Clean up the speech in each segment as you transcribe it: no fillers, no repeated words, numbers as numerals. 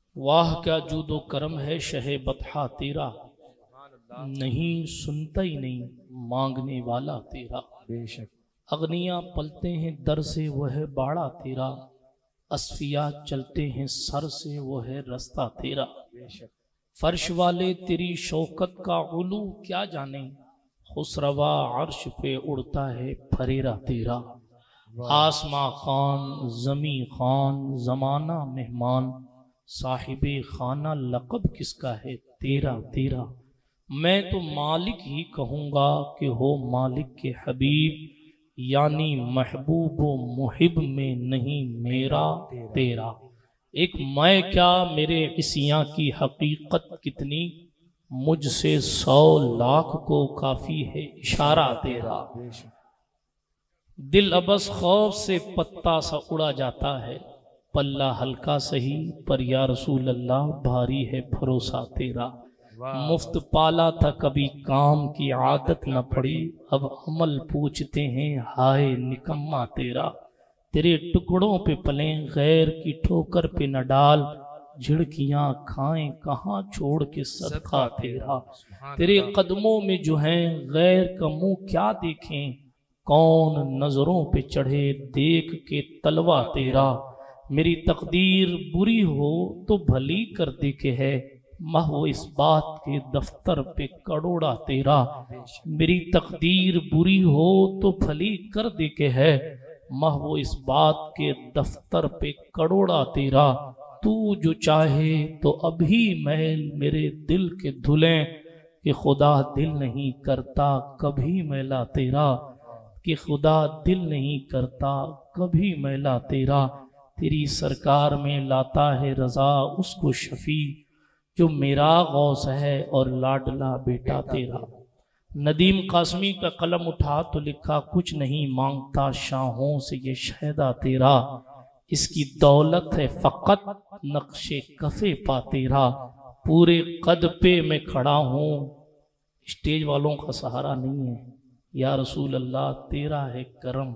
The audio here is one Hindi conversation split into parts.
वाह क्या जूदो करम है शहे बतहा तेरा, नहीं सुनता ही नहीं मांगने वाला तेरा। बेशक अग्निया पलते हैं दर से वो है बाड़ा तेरा, असफिया चलते हैं सर से वो है रास्ता तेरा। बेशक फर्श वाले तेरी शौकत का उलू क्या जाने, खुसरवा अर्श पे उड़ता है फरेरा तेरा। आसमां खान जमी खान जमाना मेहमान, साहिबे खाना लक़ब किसका है तेरा तेरा। मैं तो मालिक ही कहूँगा कि हो मालिक के हबीब, यानी महबूब व मुहिब में नहीं मेरा तेरा। एक मैं क्या मेरे इसियां की हकीकत कितनी, मुझसे 100 लाख को काफी है इशारा तेरा। बेशक दिल अबस खौफ से पत्ता सा उड़ा जाता है, पल्ला हल्का सही पर या रसूल अल्लाह भारी है भरोसा तेरा। मुफ्त पाला था कभी काम की आदत न पड़ी, अब अमल पूछते हैं हाय निकम्मा तेरा। तेरे टुकड़ों पे पले गैर की ठोकर पे न डाल, झिड़कियां खाएं कहाँ छोड़ के सदका तेरा। तेरे कदमों में जो है गैर का मुंह क्या देखें, कौन नजरों पे चढ़े देख के तलवा तेरा। मेरी तकदीर बुरी हो तो भली कर दे के है, महव इस बात के दफ्तर पे करोड़ा तेरा। मेरी तकदीर बुरी हो तो भली कर दे के है, महव इस बात के दफ्तर पे करोड़ा तेरा। तू जो चाहे तो अभी मैल मेरे दिल के धुलें, कि खुदा दिल नहीं करता कभी मैला तेरा। कि खुदा दिल नहीं करता कभी मैला तेरा। तेरी सरकार में लाता है रजा उसको शफी, जो मेरा गौस है और लाडला बेटा तेरा। नदीम कासमी का कलम उठा तो लिखा कुछ नहीं मांगता शाहों से ये शहदा तेरा। इसकी दौलत है फकत नक्शे कफे पा तेरा। पूरे कद पे मैं खड़ा हूँ, स्टेज वालों का सहारा नहीं है, या रसूल अल्लाह तेरा है करम।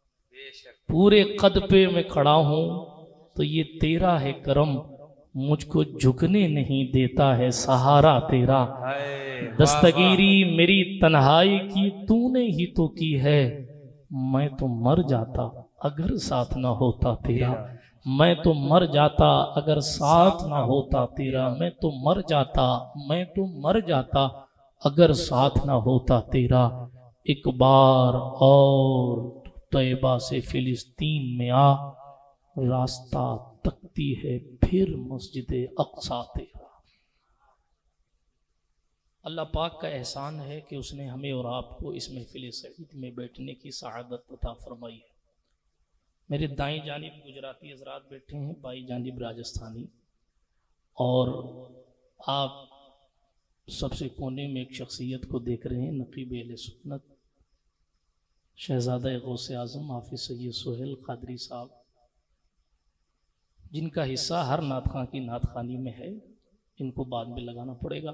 पूरे कद पे मैं खड़ा हूँ तो ये तेरा है करम, मुझको झुकने नहीं देता है सहारा तेरा। दस्तगीरी मेरी तन्हाई की तूने ही तो की है, मैं तो मर जाता अगर साथ ना होता तेरा। मैं तो मर जाता अगर साथ ना होता तेरा। मैं तो मर जाता, मैं तो मर जाता अगर साथ ना होता तेरा। एक बार और तैयबा से फिलिस्तीन में आ, रास्ता तकती है फिर मस्जिद अक्सा तेरा। अल्लाह पाक का एहसान है कि उसने हमें और आपको इस महफिल सईद में बैठने की सआदत अता फरमाई है। मेरे दाएं जानिब गुजराती हजरात बैठे हैं, बाई जानिब राजस्थानी, और आप सबसे कोने में एक शख्सियत को देख रहे हैं, नकीब अहले सुन्नत शहजादा गौसे आज़म हाफिज सैयद सोहेल कादरी साहब, जिनका हिस्सा हर नात खां की नात खानी में है। इनको बाद में लगाना पड़ेगा।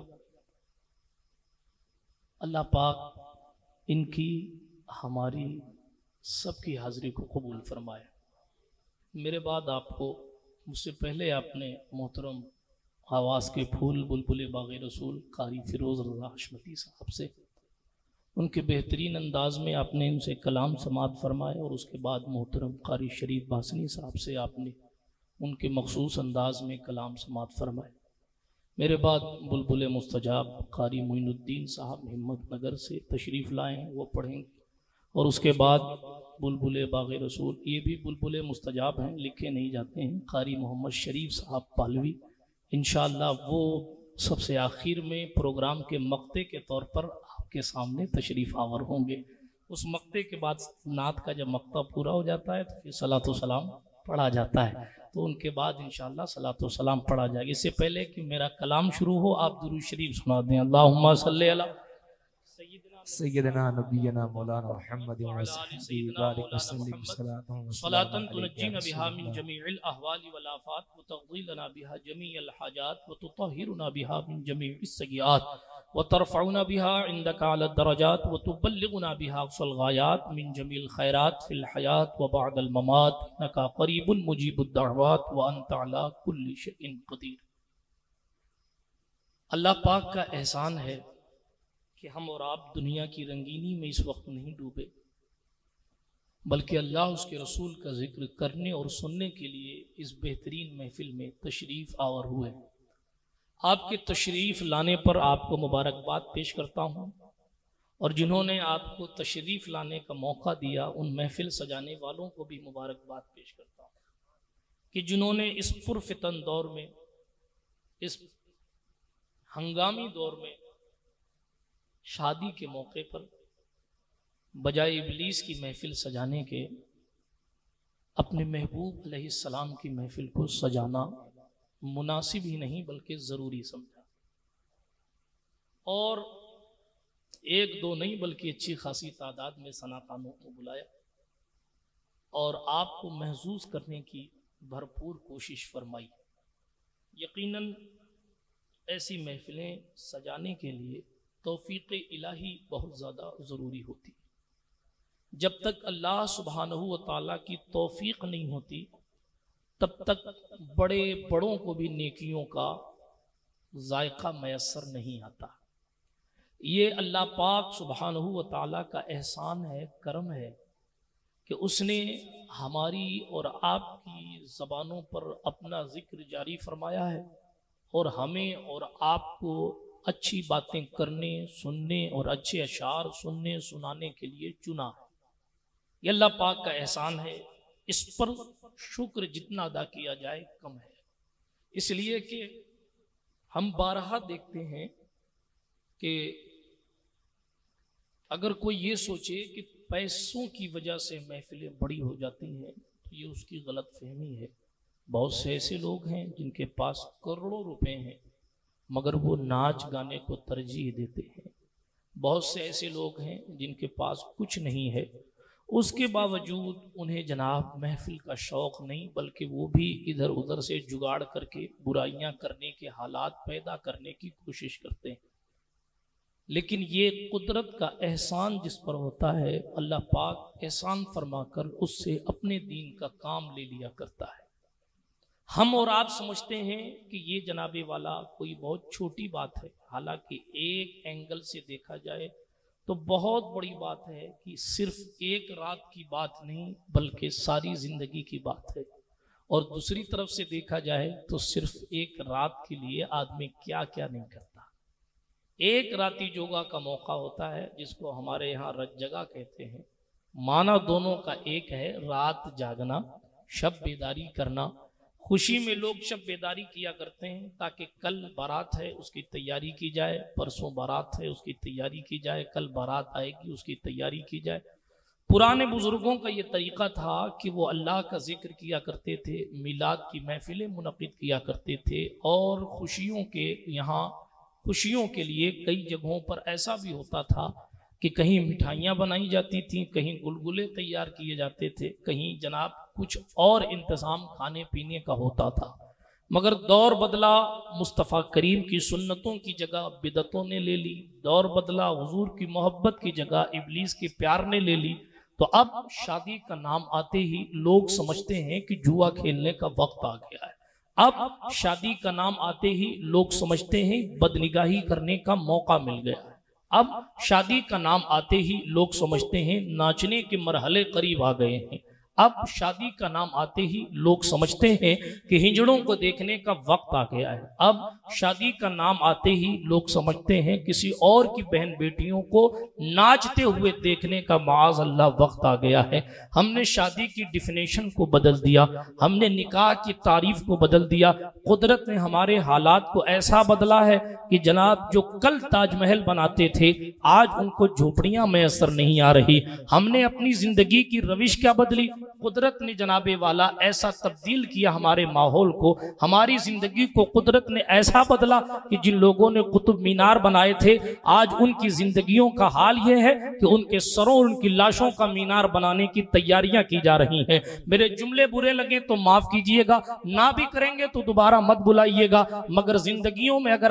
अल्लाह पाक इनकी हमारी सबकी हाजिरी को कबूल फरमाए। मेरे बाद आपको, मुझसे पहले आपने मोहतरम आवाज़ के फूल बुलबुल बाग़ रसूल कारी फ़िरोज़ रज़ा हशमती साहब से, उनके बेहतरीन अंदाज में आपने उनसे कलाम समात फरमाया, और उसके बाद मोहतरम कारी शरीफ बासनी साहब से आपने उनके मखसूस अंदाज में कलाम समात फरमाए। मेरे बाद बुलबुल मुस्तजाब कारी मोइनुद्दीन साहब हिम्मतनगर से तशरीफ़ लाए हैं, वो पढ़ेंगे। और उसके बाद बुलबुल बाग़ रसूल, ये भी बुलबुल मुस्तजाब हैं, लिखे नहीं जाते हैं, कारी मोहम्मद शरीफ साहब पालवी, इंशाअल्लाह वो सबसे आखिर में प्रोग्राम के मक्ते के तौर पर आपके सामने तशरीफ़ आवर होंगे। उस मक्ते के बाद नात का जब मक्ता पूरा हो जाता है तो फिर सलातो सलाम पढ़ा जाता है, तो उनके बाद इंशाअल्लाह सलातो सलाम पढ़ा जाएगा। इससे पहले कि मेरा कलाम शुरू हो, आप दुरूद शरीफ सुना दें। अल्लाहुम्मा सल्ली अला सैयदना नबीना मौलाना मुहम्मद व सल्ली बारिक वसल्लिम सलातन तुनज्जीना बिहा मिन जमीइल अहवाली वल आफात व तग़ीलना बिहा जमीअल हाजात व तुतहिरुना बिहा मिन जमीइस सय्यात व तरफ़उना बिहा इंदका अला दरजात व तुबल्लिगुना बिहा अक़सल गायात मिन जमीइल खैरात फिल हयात व बअदल ममात, इन्नका क़रीबुन मुजीबुद दअवात व अंता अला कुल्लि शैइन क़दीर। अल्लाह पाक का एहसान है कि हम और आप दुनिया की रंगीनी में इस वक्त नहीं डूबे, बल्कि अल्लाह उसके रसूल का जिक्र करने और सुनने के लिए इस बेहतरीन महफिल में तशरीफ़ आवर हुए। आपके तशरीफ़ लाने पर आपको मुबारकबाद पेश करता हूँ, और जिन्होंने आपको तशरीफ़ लाने का मौका दिया उन महफिल सजाने वालों को भी मुबारकबाद पेश करता हूँ कि जिन्होंने इस पुरफितन दौर में, इस हंगामी दौर में, शादी के मौके पर बजाय इबलीस की महफिल सजाने के अपने महबूब अलैहिस्सलाम की महफिल को सजाना मुनासिब ही नहीं बल्कि ज़रूरी समझा, और एक दो नहीं बल्कि अच्छी खासी तादाद में सनाखानों को बुलाया और आपको महसूस करने की भरपूर कोशिश फरमाई। यकीनन ऐसी महफिलें सजाने के लिए तौफीक इलाही बहुत ज़्यादा ज़रूरी होती। जब तक अल्लाह सुब्हानहू व तआला की तौफीक नहीं होती तब तक बड़े बड़ों को भी नेकियों का जायका मैसर नहीं आता। ये अल्लाह पाक सुब्हानहू व तआला का एहसान है, करम है कि उसने हमारी और आपकी ज़बानों पर अपना ज़िक्र जारी फरमाया है और हमें और आपको अच्छी बातें करने, सुनने और अच्छे अशार सुनने सुनाने के लिए चुना है। ये अल्लाह पाक का एहसान है, इस पर शुक्र जितना अदा किया जाए कम है। इसलिए कि हम बारहा देखते हैं कि अगर कोई ये सोचे कि पैसों की वजह से महफिलें बड़ी हो जाती हैं तो ये उसकी गलत फहमी है। बहुत से ऐसे लोग हैं जिनके पास करोड़ों रुपए हैं मगर वो नाच गाने को तरजीह देते हैं। बहुत से ऐसे लोग हैं जिनके पास कुछ नहीं है, उसके बावजूद उन्हें जनाब महफिल का शौक़ नहीं बल्कि वो भी इधर उधर से जुगाड़ करके बुराइयां करने के हालात पैदा करने की कोशिश करते हैं। लेकिन ये कुदरत का एहसान जिस पर होता है, अल्लाह पाक एहसान फरमाकर उससे अपने दीन का काम ले लिया करता है। हम और आप समझते हैं कि ये जनाबे वाला कोई बहुत छोटी बात है, हालांकि एक एंगल से देखा जाए तो बहुत बड़ी बात है कि सिर्फ एक रात की बात नहीं बल्कि सारी ज़िंदगी की बात है। और दूसरी तरफ से देखा जाए तो सिर्फ एक रात के लिए आदमी क्या क्या नहीं करता। एक राती जोगा का मौका होता है जिसको हमारे यहाँ रज जगा कहते हैं। माना दोनों का एक है, रात जागना, शब बेदारी करना। खुशी में लोग शब बेदारी किया करते हैं ताकि कल बारात है उसकी तैयारी की जाए, परसों बारात है उसकी तैयारी की जाए, कल बारात आएगी उसकी तैयारी की जाए। पुराने बुजुर्गों का ये तरीका था कि वो अल्लाह का जिक्र किया करते थे, मिलाद की महफिलें मुनक़िद किया करते थे और खुशियों के यहाँ खुशियों के लिए कई जगहों पर ऐसा भी होता था कि कहीं मिठाइयाँ बनाई जाती थीं, कहीं गुलगुले तैयार किए जाते थे, कहीं जनाब कुछ और इंतज़ाम खाने पीने का होता था। मगर दौर बदला, मुस्तफ़ा करीम की सुन्नतों की जगह बिदतों ने ले ली। दौर बदला, हुजूर की मोहब्बत की जगह इब्लीस के प्यार ने ले ली। तो अब शादी का नाम आते ही लोग समझते हैं कि जुआ खेलने का वक्त आ गया है। अब शादी का नाम आते ही लोग समझते हैं बदनिगाही करने का मौका मिल गया है। अब शादी का नाम आते ही लोग समझते हैं नाचने के मरहले करीब आ गए हैं। अब शादी का नाम आते ही लोग समझते हैं कि हिजड़ों को देखने का वक्त आ गया है। अब शादी का नाम आते ही लोग समझते हैं किसी और की बहन बेटियों को नाचते हुए देखने का माज़ अल्लाह वक्त आ गया है। हमने शादी की डिफिनेशन को बदल दिया, हमने निकाह की तारीफ को बदल दिया। कुदरत ने हमारे हालात को ऐसा बदला है कि जनाब जो कल ताजमहल बनाते थे आज उनको झोपड़ियां मैसर नहीं आ रही। हमने अपनी जिंदगी की रविश क्या बदली, कुदरत ने जनाबे वाला ऐसा तब्दील किया हमारे माहौल को, हमारी जिंदगी को कुदरत ने ऐसा बदला कि जिन लोगों ने कुतुब मीनार बनाए थे आज उनकी जिंदगियों का हाल यह है कि उनके सरों और उनकी लाशों का मीनार बनाने की तैयारियां की जा रही हैं। मेरे जुमले बुरे लगे तो माफ कीजिएगा, ना भी करेंगे तो दोबारा मत बुलाइएगा, मगर जिंदगियों में अगर आप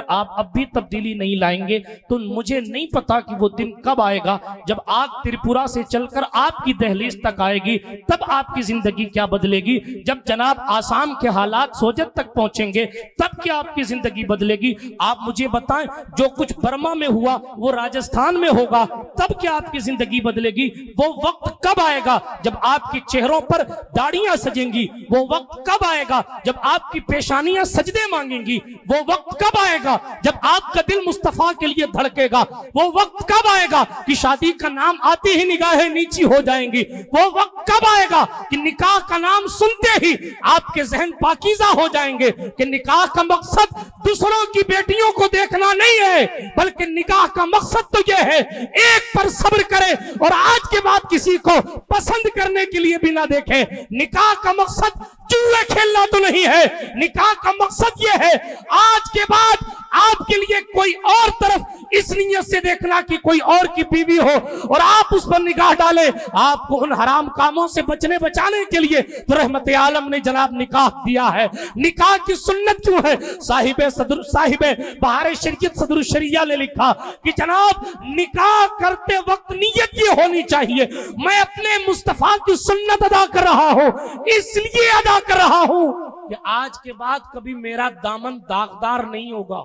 तब भी तब्दीली नहीं लाएंगे तो मुझे नहीं पता कि वो दिन कब आएगा जब आग त्रिपुरा से चलकर आपकी दहलीज तक आएगी, तब आपकी जिंदगी क्या बदलेगी। जब जनाब आसाम के हालात सोजत तक पहुंचेंगे तब क्या आपकी जिंदगी बदलेगी। आप मुझे बताएं, जो कुछ बर्मा में हुआ वो राजस्थान में होगा, तब क्या आपकी जिंदगी बदलेगी। वो वक्त कब आएगा जब आपके चेहरों पर दाढ़ियां सजेंगी। वो वक्त कब आएगा जब आपकी पेशानियां सजदे मांगेंगी। वो वक्त कब आएगा जब आपका दिल मुस्तफा के लिए धड़केगा। वो वक्त कब आएगा कि शादी का नाम आते ही निगाहें नीची हो जाएंगी। वो वक्त कब आएगा कि निकाह का नाम सुनते ही आपके जहन पाकीज़ा हो जाएंगे कि निकाह का मकसद दूसरों की बेटियों को देखना नहीं है, बल्कि निकाह का मकसद तो यह है एक पर सब्र करे और आज के बाद किसी को पसंद करने के लिए भी ना देखे। निकाह का मकसद जुए खेलना तो नहीं है, निकाह का मकसद यह है आज के बाद आपके लिए कोई और तरफ इस नियत से देखना कि कोई और की बीवी हो और आप उस पर निगाह डालें। आपको उन हराम कामों से बचाने के लिए तो रहमत आलम ने जनाब निकाह दिया है। निकाह की सुन्नत क्यों है? साहिब बहार शरीयत सदर शरिया ने लिखा कि जनाब निकाह करते वक्त नियत ये होनी चाहिए, मैं अपने मुस्तफा की सुन्नत अदा कर रहा हूं, इसलिए अदा कर रहा हूं कि आज के बाद कभी मेरा दामन दागदार नहीं होगा।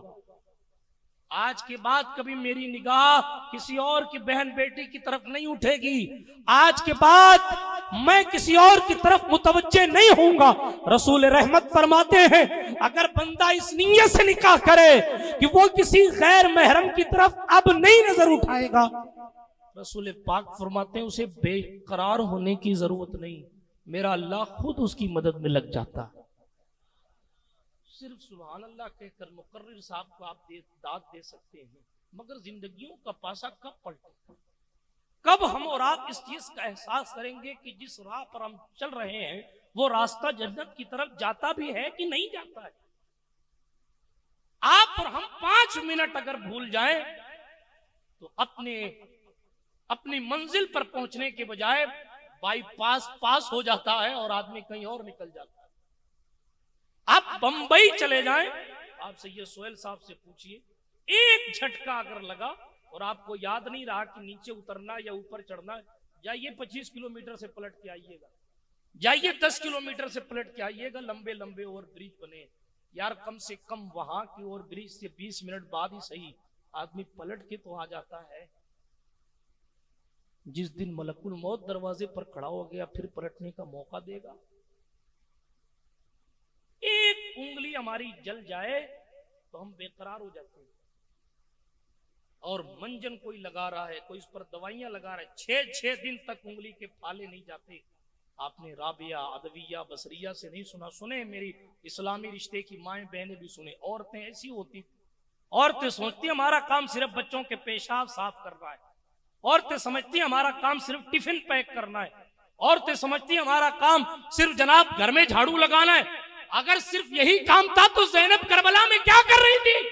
आज के बाद कभी मेरी निगाह किसी और की बहन बेटी की तरफ नहीं उठेगी। आज के बाद मैं किसी और की तरफ मुतवज्जे नहीं होऊंगा। रसूल रहमत फरमाते हैं अगर बंदा इस नीयत से निकाह करे कि वो किसी गैर महरम की तरफ अब नहीं नजर उठाएगा, रसूल पाक फरमाते हैं उसे बेकरार होने की जरूरत नहीं, मेरा अल्लाह खुद उसकी मदद में लग जाता है। सिर्फ सुभान अल्लाह कहकर मुकर्रिर साहब को आप दाद दे सकते हैं, मगर जिंदगियों का पासा कब पलटेगा? कब हम और आप इस चीज का एहसास करेंगे कि जिस राह पर हम चल रहे हैं वो रास्ता जन्नत की तरफ जाता भी है कि नहीं जाता है। आप और हम 5 मिनट अगर भूल जाएं तो अपनी मंजिल पर पहुंचने के बजाय बाईपास पास हो जाता है और आदमी कहीं और निकल जाता है। आप बंबई चले जाएं, आप सैयद सोहेल साहब से पूछिए, एक झटका अगर लगा और आपको याद नहीं रहा कि नीचे उतरना या ऊपर चढ़ना, जाइए 25 किलोमीटर से पलट के आइएगा, जाइए 10 किलोमीटर से पलट के आइएगा। लंबे लंबे ओवर ब्रिज बने यार, कम से कम वहां की ओवर ब्रिज से 20 मिनट बाद ही सही आदमी पलट के तो आ जाता है। जिस दिन मलकुल मौत दरवाजे पर खड़ा हो गया फिर पलटने का मौका देगा। एक उंगली हमारी जल जाए तो हम बेकरार हो जाते हैं। और मंजन कोई लगा रहा है, कोई इस पर दवाइयां लगा रहा है, 6 दिन तक उंगली के फाले नहीं जाते। आपने राबिया अदविया बसरिया से नहीं सुना? सुने, मेरी इस्लामी रिश्ते की माएं बहनें भी सुने। औरतें ऐसी होती, औरतें सोचती हमारा काम सिर्फ बच्चों के पेशाब साफ करना है, औरतें समझती हमारा काम सिर्फ टिफिन पैक करना है, औरतें समझती हमारा काम सिर्फ जनाब घर में झाड़ू लगाना है। अगर सिर्फ यही काम था तो ज़ैनब करबला में क्या कर रही थी?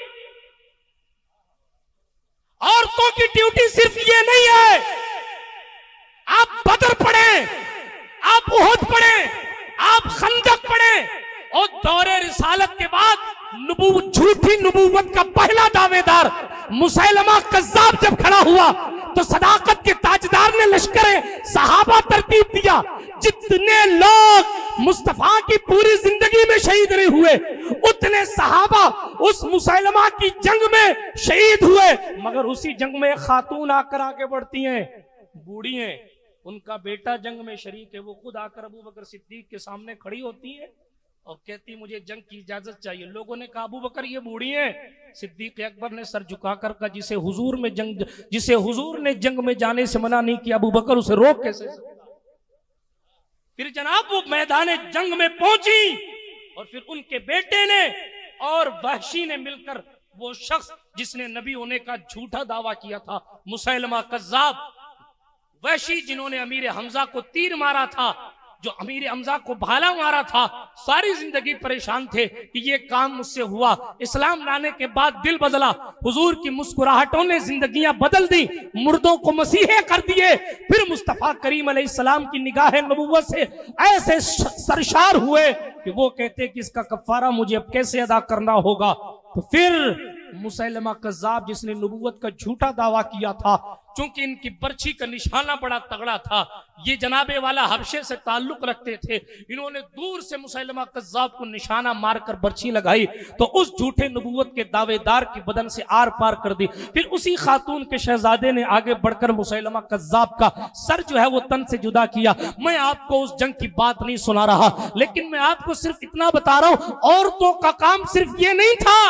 औरतों की ड्यूटी सिर्फ ये नहीं है। आप बदर पढ़े, आप उहद पढ़े, आप खंदक पढ़े और दौरे रिसालत के बाद झूठी नबूवत का पहला दावेदार मुसैलमा कज़्ज़ाब जब खड़ा हुआ तो सदाकत के ताजदार ने लश्करे सहाबा तरतीब दिया। जितने लोग मुस्तफा की पूरी जिंदगी में शहीद नहीं हुए उतने सहाबा उस मुसैलमा की जंग में शहीद हुए, मगर उसी जंग में एक खातून आकर आगे बढ़ती हैं, बूढ़ी हैं, उनका बेटा जंग में शरीक है, वो खुद आकर अबू बकर सिद्दीक के सामने खड़ी होती है और कहती मुझे जंग की इजाजत चाहिए। लोगों ने कहा अबू बकर ये बूढ़ी है। सिद्दीक अकबर ने सर झुकाकर कहा जिसे हुजूर ने जंग में जाने से मना नहीं किया अबू बकर उसे रोक कैसे? फिर जनाब वो मैदान जंग में पहुंची और फिर उनके बेटे ने और वहशी ने मिलकर वो शख्स जिसने नबी होने का झूठा दावा किया था, मुसैलमा कज़्ज़ाब, वहशी जिन्होंने अमीर हमजा को तीर मारा था, जो अमीर हमजा को भाला मारा था, सारी जिंदगी परेशान थे कि ये काम मुझसे हुआ। इस्लाम लाने के बाद दिल बदला, हुजूर की मुस्कुराहटों ने जिंदगियां बदल दी, मुर्दों को मसीहे कर दिए। फिर मुस्तफा करीम अलैहिस्सलाम की निगाह नबुव्वत से ऐसे सरशार हुए कि वो कहते कि इसका कफारा मुझे अब कैसे अदा करना होगा। तो फिर मुसैलमा कज़्ज़ाब जिसने नबूवत का झूठा दावा किया था, चूंकि इनकी बर्छी का निशाना बड़ा तगड़ा था, ये जनाबे वाला हबशे से ताल्लुक रखते थे, इन्होंने दूर से मुसैलमा कज़्ज़ाब को निशाना मारकर बर्छी लगाई तो उस झूठे नबूवत के दावेदार की बदन से आर पार कर दी। फिर उसी खातून के शहजादे ने आगे बढ़कर मुसैलमा कज़्ज़ाब का सर जो है वो तन से जुदा किया। मैं आपको उस जंग की बात नहीं सुना रहा, लेकिन मैं आपको सिर्फ इतना बता रहा हूं, औरतों का काम सिर्फ ये नहीं था,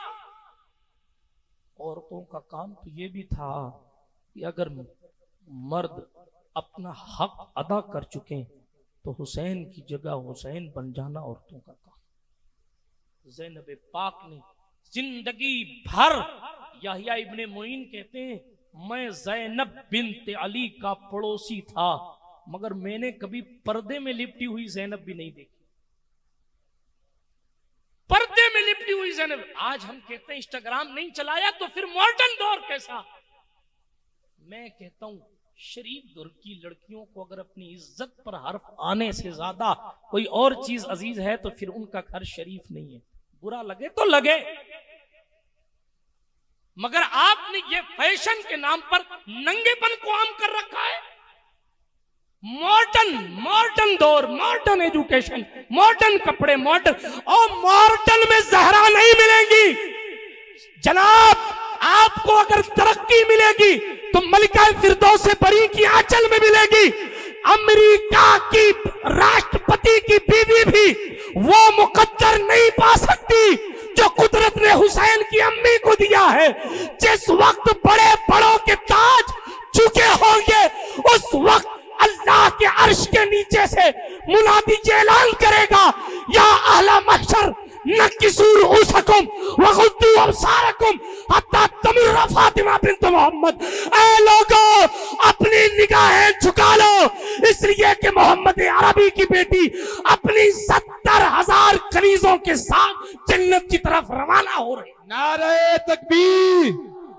औरतों का काम तो ये भी था कि अगर मर्द अपना हक अदा कर चुके तो हुसैन की जगह हुसैन बन जाना औरतों का काम। ज़ैनब पाक ने जिंदगी भर, याहिया इब्ने मुईन कहते हैं, मैं ज़ैनब बिन्त अली का पड़ोसी था मगर मैंने कभी पर्दे में लिपटी हुई ज़ैनब भी नहीं देखी। पर्दे में लिपटी हुई ज़ैनब। आज हम कहते हैं इंस्टाग्राम नहीं चलाया तो फिर मॉडर्न दौर कैसा। मैं कहता हूं शरीफ दौर की लड़कियों को अगर अपनी इज्जत पर हर्फ आने से ज्यादा कोई और चीज अजीज है तो फिर उनका घर शरीफ नहीं है। बुरा लगे तो लगे, मगर आपने ये फैशन के नाम पर नंगेपन को आम कर रखा है। मॉडर्न दौर, मॉडर्न एजुकेशन, मॉडर्न कपड़े, मॉडर्न, और मॉडर्न में जहरा नहीं मिलेंगी जनाब। आपको अगर तरक्की मिलेगी तो मलिका फिरदौस बरी की आंचल में मिलेगी। अमेरिका की राष्ट्रपति की बीवी भी वो मुकद्दर नहीं पा सकती जो कुदरत ने हुसैन की अम्मी को दिया है। जिस वक्त बड़े बड़ों के ताज झुके होंगे उस वक्त अल्लाह के अर्श के नीचे से मुनादी ऐलान करेगा, या अहला महशर नकिसूर उसकुम वगुद्दू अबसारकुम हत्ता तमुर्र फातिमा बिन्त मोहम्मद। ऐ लोगों, अपनी निगाहें झुका लो, इसलिए कि मोहम्मद अरबी की बेटी अपनी 70,000 कनीजों के साथ जन्नत की तरफ रवाना हो रही। नारे तकबीर,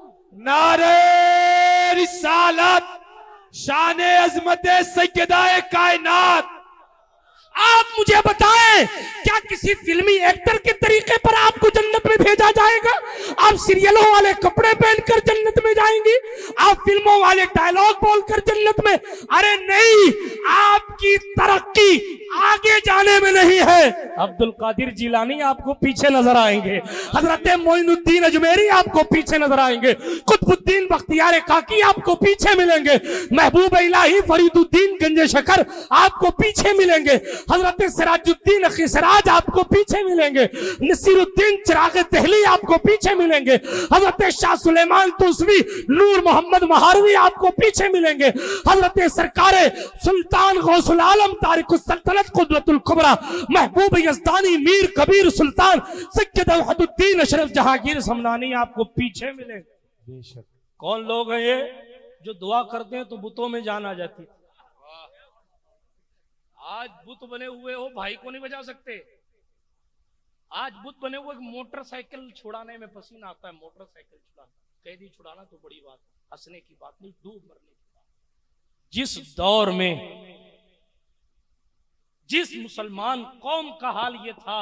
नारे रिसालत, शाने अज़मत सय्यदाए कायनात। आप मुझे बताएं, क्या किसी फिल्मी एक्टर के तरीके पर आपको जन्नत में भेजा जाएगा? आप सीरियलों वाले कपड़े पहनकर जन्नत में जाएंगी? आप फिल्मों वाले डायलॉग बोलकर जन्नत में? अरे नहीं, आपकी तरक्की आगे जाने में नहीं है। अब्दुल कादिर जिलानी आपको पीछे नजर आएंगे, हजरत मोइनुद्दीन अजमेरी आपको पीछे नजर आएंगे, कुतुबुद्दीन बख्तियार काकी आपको पीछे मिलेंगे, महबूब इलाही फरीदुद्दीन गंजे शकर आपको पीछे मिलेंगे, हजरत सिराजुद्दीन अखी सिराज आपको पीछे मिलेंगे, नसीरुद्दीन चिराग दहली आपको पीछे मिलेंगे, हजरत शाह सुलेमान तुसवी नूर मोहम्मद महारवी आपको पीछे मिलेंगे, हजरत सरकारे सुल्तान गौसुल आलम तारिकुस सल्तनत कुदरतुल कुबरा महबूब यज़दानी मीर कबीर सुल्तान सैयद वहदुद्दीन अशरफ जहांगीर समनानी आपको पीछे मिलेंगे। बेशक। कौन लोग हैं ये जो दुआ करते हैं तो बुतों में जान आ जाती है? आज बुत बने हुए हो, भाई को नहीं बजा सकते। आज बुत बने हुए, मोटरसाइकिल छुड़ाने में पसीना आता है। मोटरसाइकिल छुड़ाना, कैदी छुड़ाना तो बड़ी बात, हंसने की बात नहीं, डूब मरने की बात। जिस दौर में जिस मुसलमान कौम का हाल ये था,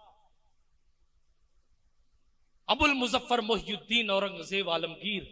अबुल मुजफ्फर मोहिउद्दीन औरंगजेब आलमगीर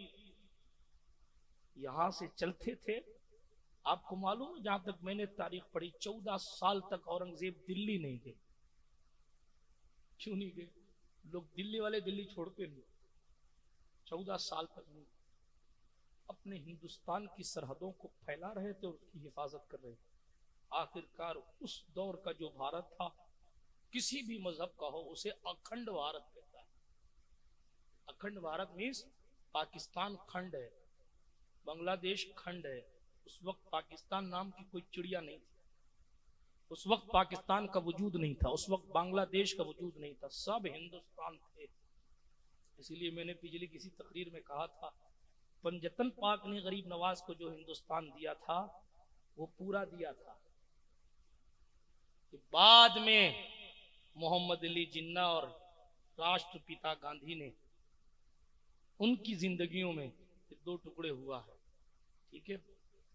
यहां से चलते थे। आपको मालूम है, जहां तक मैंने तारीख पढ़ी, 14 साल तक औरंगजेब दिल्ली नहीं गए। क्यों नहीं गए? लोग दिल्ली वाले दिल्ली छोड़ते नहीं। 14 साल तक नहीं, अपने हिंदुस्तान की सरहदों को फैला रहे थे, उसकी हिफाजत कर रहे थे। आखिरकार उस दौर का जो भारत था, किसी भी मजहब का हो, उसे अखंड भारत कहता है। अखंड भारत मीन्स पाकिस्तान खंड है, बांग्लादेश खंड है। उस वक्त पाकिस्तान नाम की कोई चिड़िया नहीं थी, उस वक्त पाकिस्तान का वजूद नहीं था, उस वक्त बांग्लादेश का वजूद नहीं था, सब हिंदुस्तान थे। इसीलिए मैंने पिछली किसी तकरीर में कहा था, पंजतन पाक ने गरीब नवाज को जो हिंदुस्तान दिया था वो पूरा दिया था। कि बाद में मोहम्मद अली जिन्ना और राष्ट्रपिता गांधी ने, उनकी जिंदगियों में 2 टुकड़े हुआ है। ठीक है,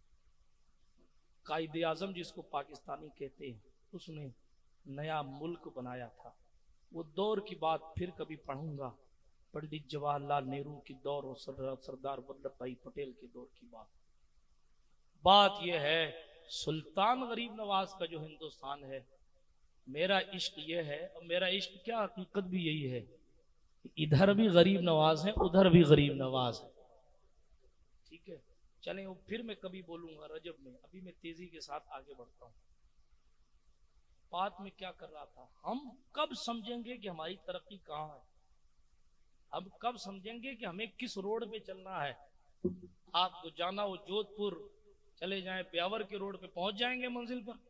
कायदे आजम जिसको पाकिस्तानी कहते हैं, उसने नया मुल्क बनाया था। वो दौर की बात फिर कभी पढ़ूंगा। पंडित जवाहरलाल नेहरू की दौर और सरदार वल्लभ भाई पटेल के दौर की बात यह है, सुल्तान गरीब नवाज का जो हिंदुस्तान है, मेरा इश्क ये है, और मेरा इश्क क्या हकीकत भी यही है, इधर भी गरीब नवाज है, उधर भी गरीब नवाज है। ठीक है, चलें वो फिर मैं कभी बोलूंगा रजब में, अभी मैं तेजी के साथ आगे बढ़ता हूँ। बात में क्या कर रहा था, हम कब समझेंगे कि हमारी तरक्की कहाँ है, हम कब समझेंगे कि हमें किस रोड पे चलना है। आपको जाना हो जोधपुर, चले जाएं ब्यावर के रोड पे, पहुंच जाएंगे मंजिल पर।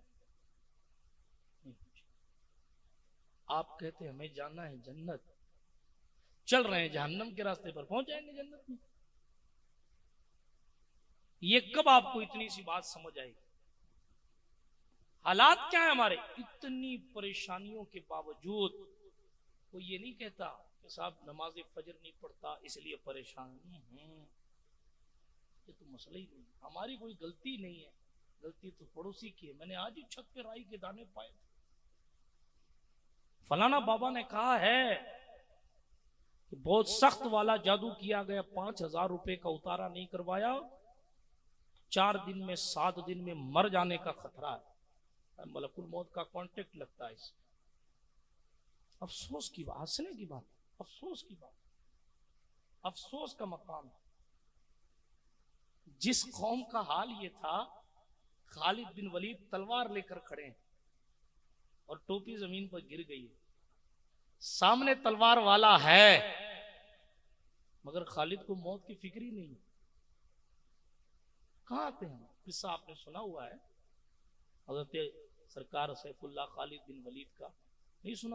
आप कहते हैं हमें जाना है जन्नत, चल रहे हैं जहन्नम के रास्ते पर, पहुंच जाएंगे जन्नत में। ये कब आपको इतनी सी बात समझ आएगी। हालात क्या है हमारे, इतनी परेशानियों के बावजूद कोई ये नहीं कहता कि साहब नमाज फजर नहीं पढ़ता इसलिए परेशान। ये तो मसला ही नहीं, हमारी कोई गलती नहीं है, गलती तो पड़ोसी की है। मैंने आज ही छत पे राई के दाने पाए थे, फलाना बाबा ने कहा है कि बहुत सख्त वाला जादू किया गया, 5,000 रुपए का उतारा नहीं करवाया, 4 दिन में 7 दिन में मर जाने का खतरा है, मलकुल मौत का कांटेक्ट लगता है। इस अफसोस की बात, हंसने की बात, अफसोस की बात, अफसोस का मकाम है। जिस कौम का हाल ये था, खालिद बिन वलीद तलवार लेकर खड़े हैं और टोपी जमीन पर गिर गई है, सामने तलवार वाला है मगर खालिद को मौत की फिक्र ही नहीं। कहां आते हैं, किस्सा आपने सुना हुआ है हजरत सरकार सैफुल्लाह खालिद बिन वलीद का, नहीं सुना?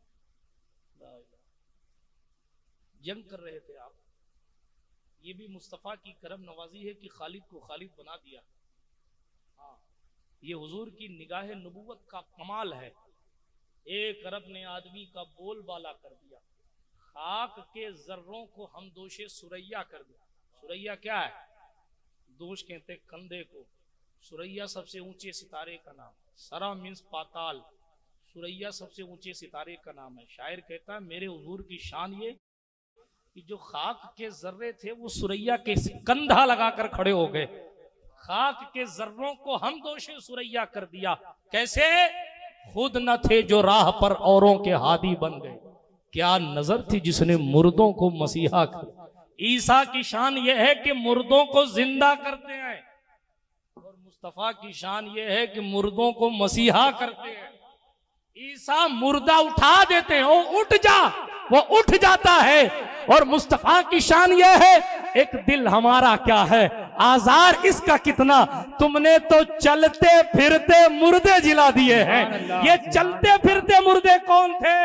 जंग कर रहे थे आप, ये भी मुस्तफ़ा की करम नवाजी है कि खालिद को खालिद बना दिया। हाँ, ये हुजूर की निगाह नबुवत का कमाल है। एक अरब ने आदमी का बोलबाला कर दिया, खाक के जर्रों को हम दोषे सुरैया कर दिया। सुरैया क्या है? दोष कहते कंधे को, सुरैया सबसे ऊंचे सितारे का नाम, सरा मीन्स पाताल, सुरैया सबसे ऊंचे सितारे का नाम है। शायर कहता है मेरे हुजूर की शान ये कि जो खाक के जर्रे थे वो सुरैया के कंधा लगाकर खड़े हो गए। खाक के जर्रों को हम दोषे सुरैया कर दिया। कैसे? खुद न थे जो राह पर औरों के हादी बन गए। क्या नजर थी जिसने मुर्दों को मसीहा कर। ईसा की शान यह है कि मुर्दों को जिंदा करते हैं, और मुस्तफा की शान यह है कि मुर्दों को मसीहा करते हैं। ईसा मुर्दा उठा देते हैं, वो उठ जा, वो उठ जाता है, और मुस्तफा की शान यह है एक दिल हमारा क्या है, आजार इसका कितना, तुमने तो चलते फिरते मुर्दे जिला दिए हैं। ये चलते फिरते मुर्दे कौन थे?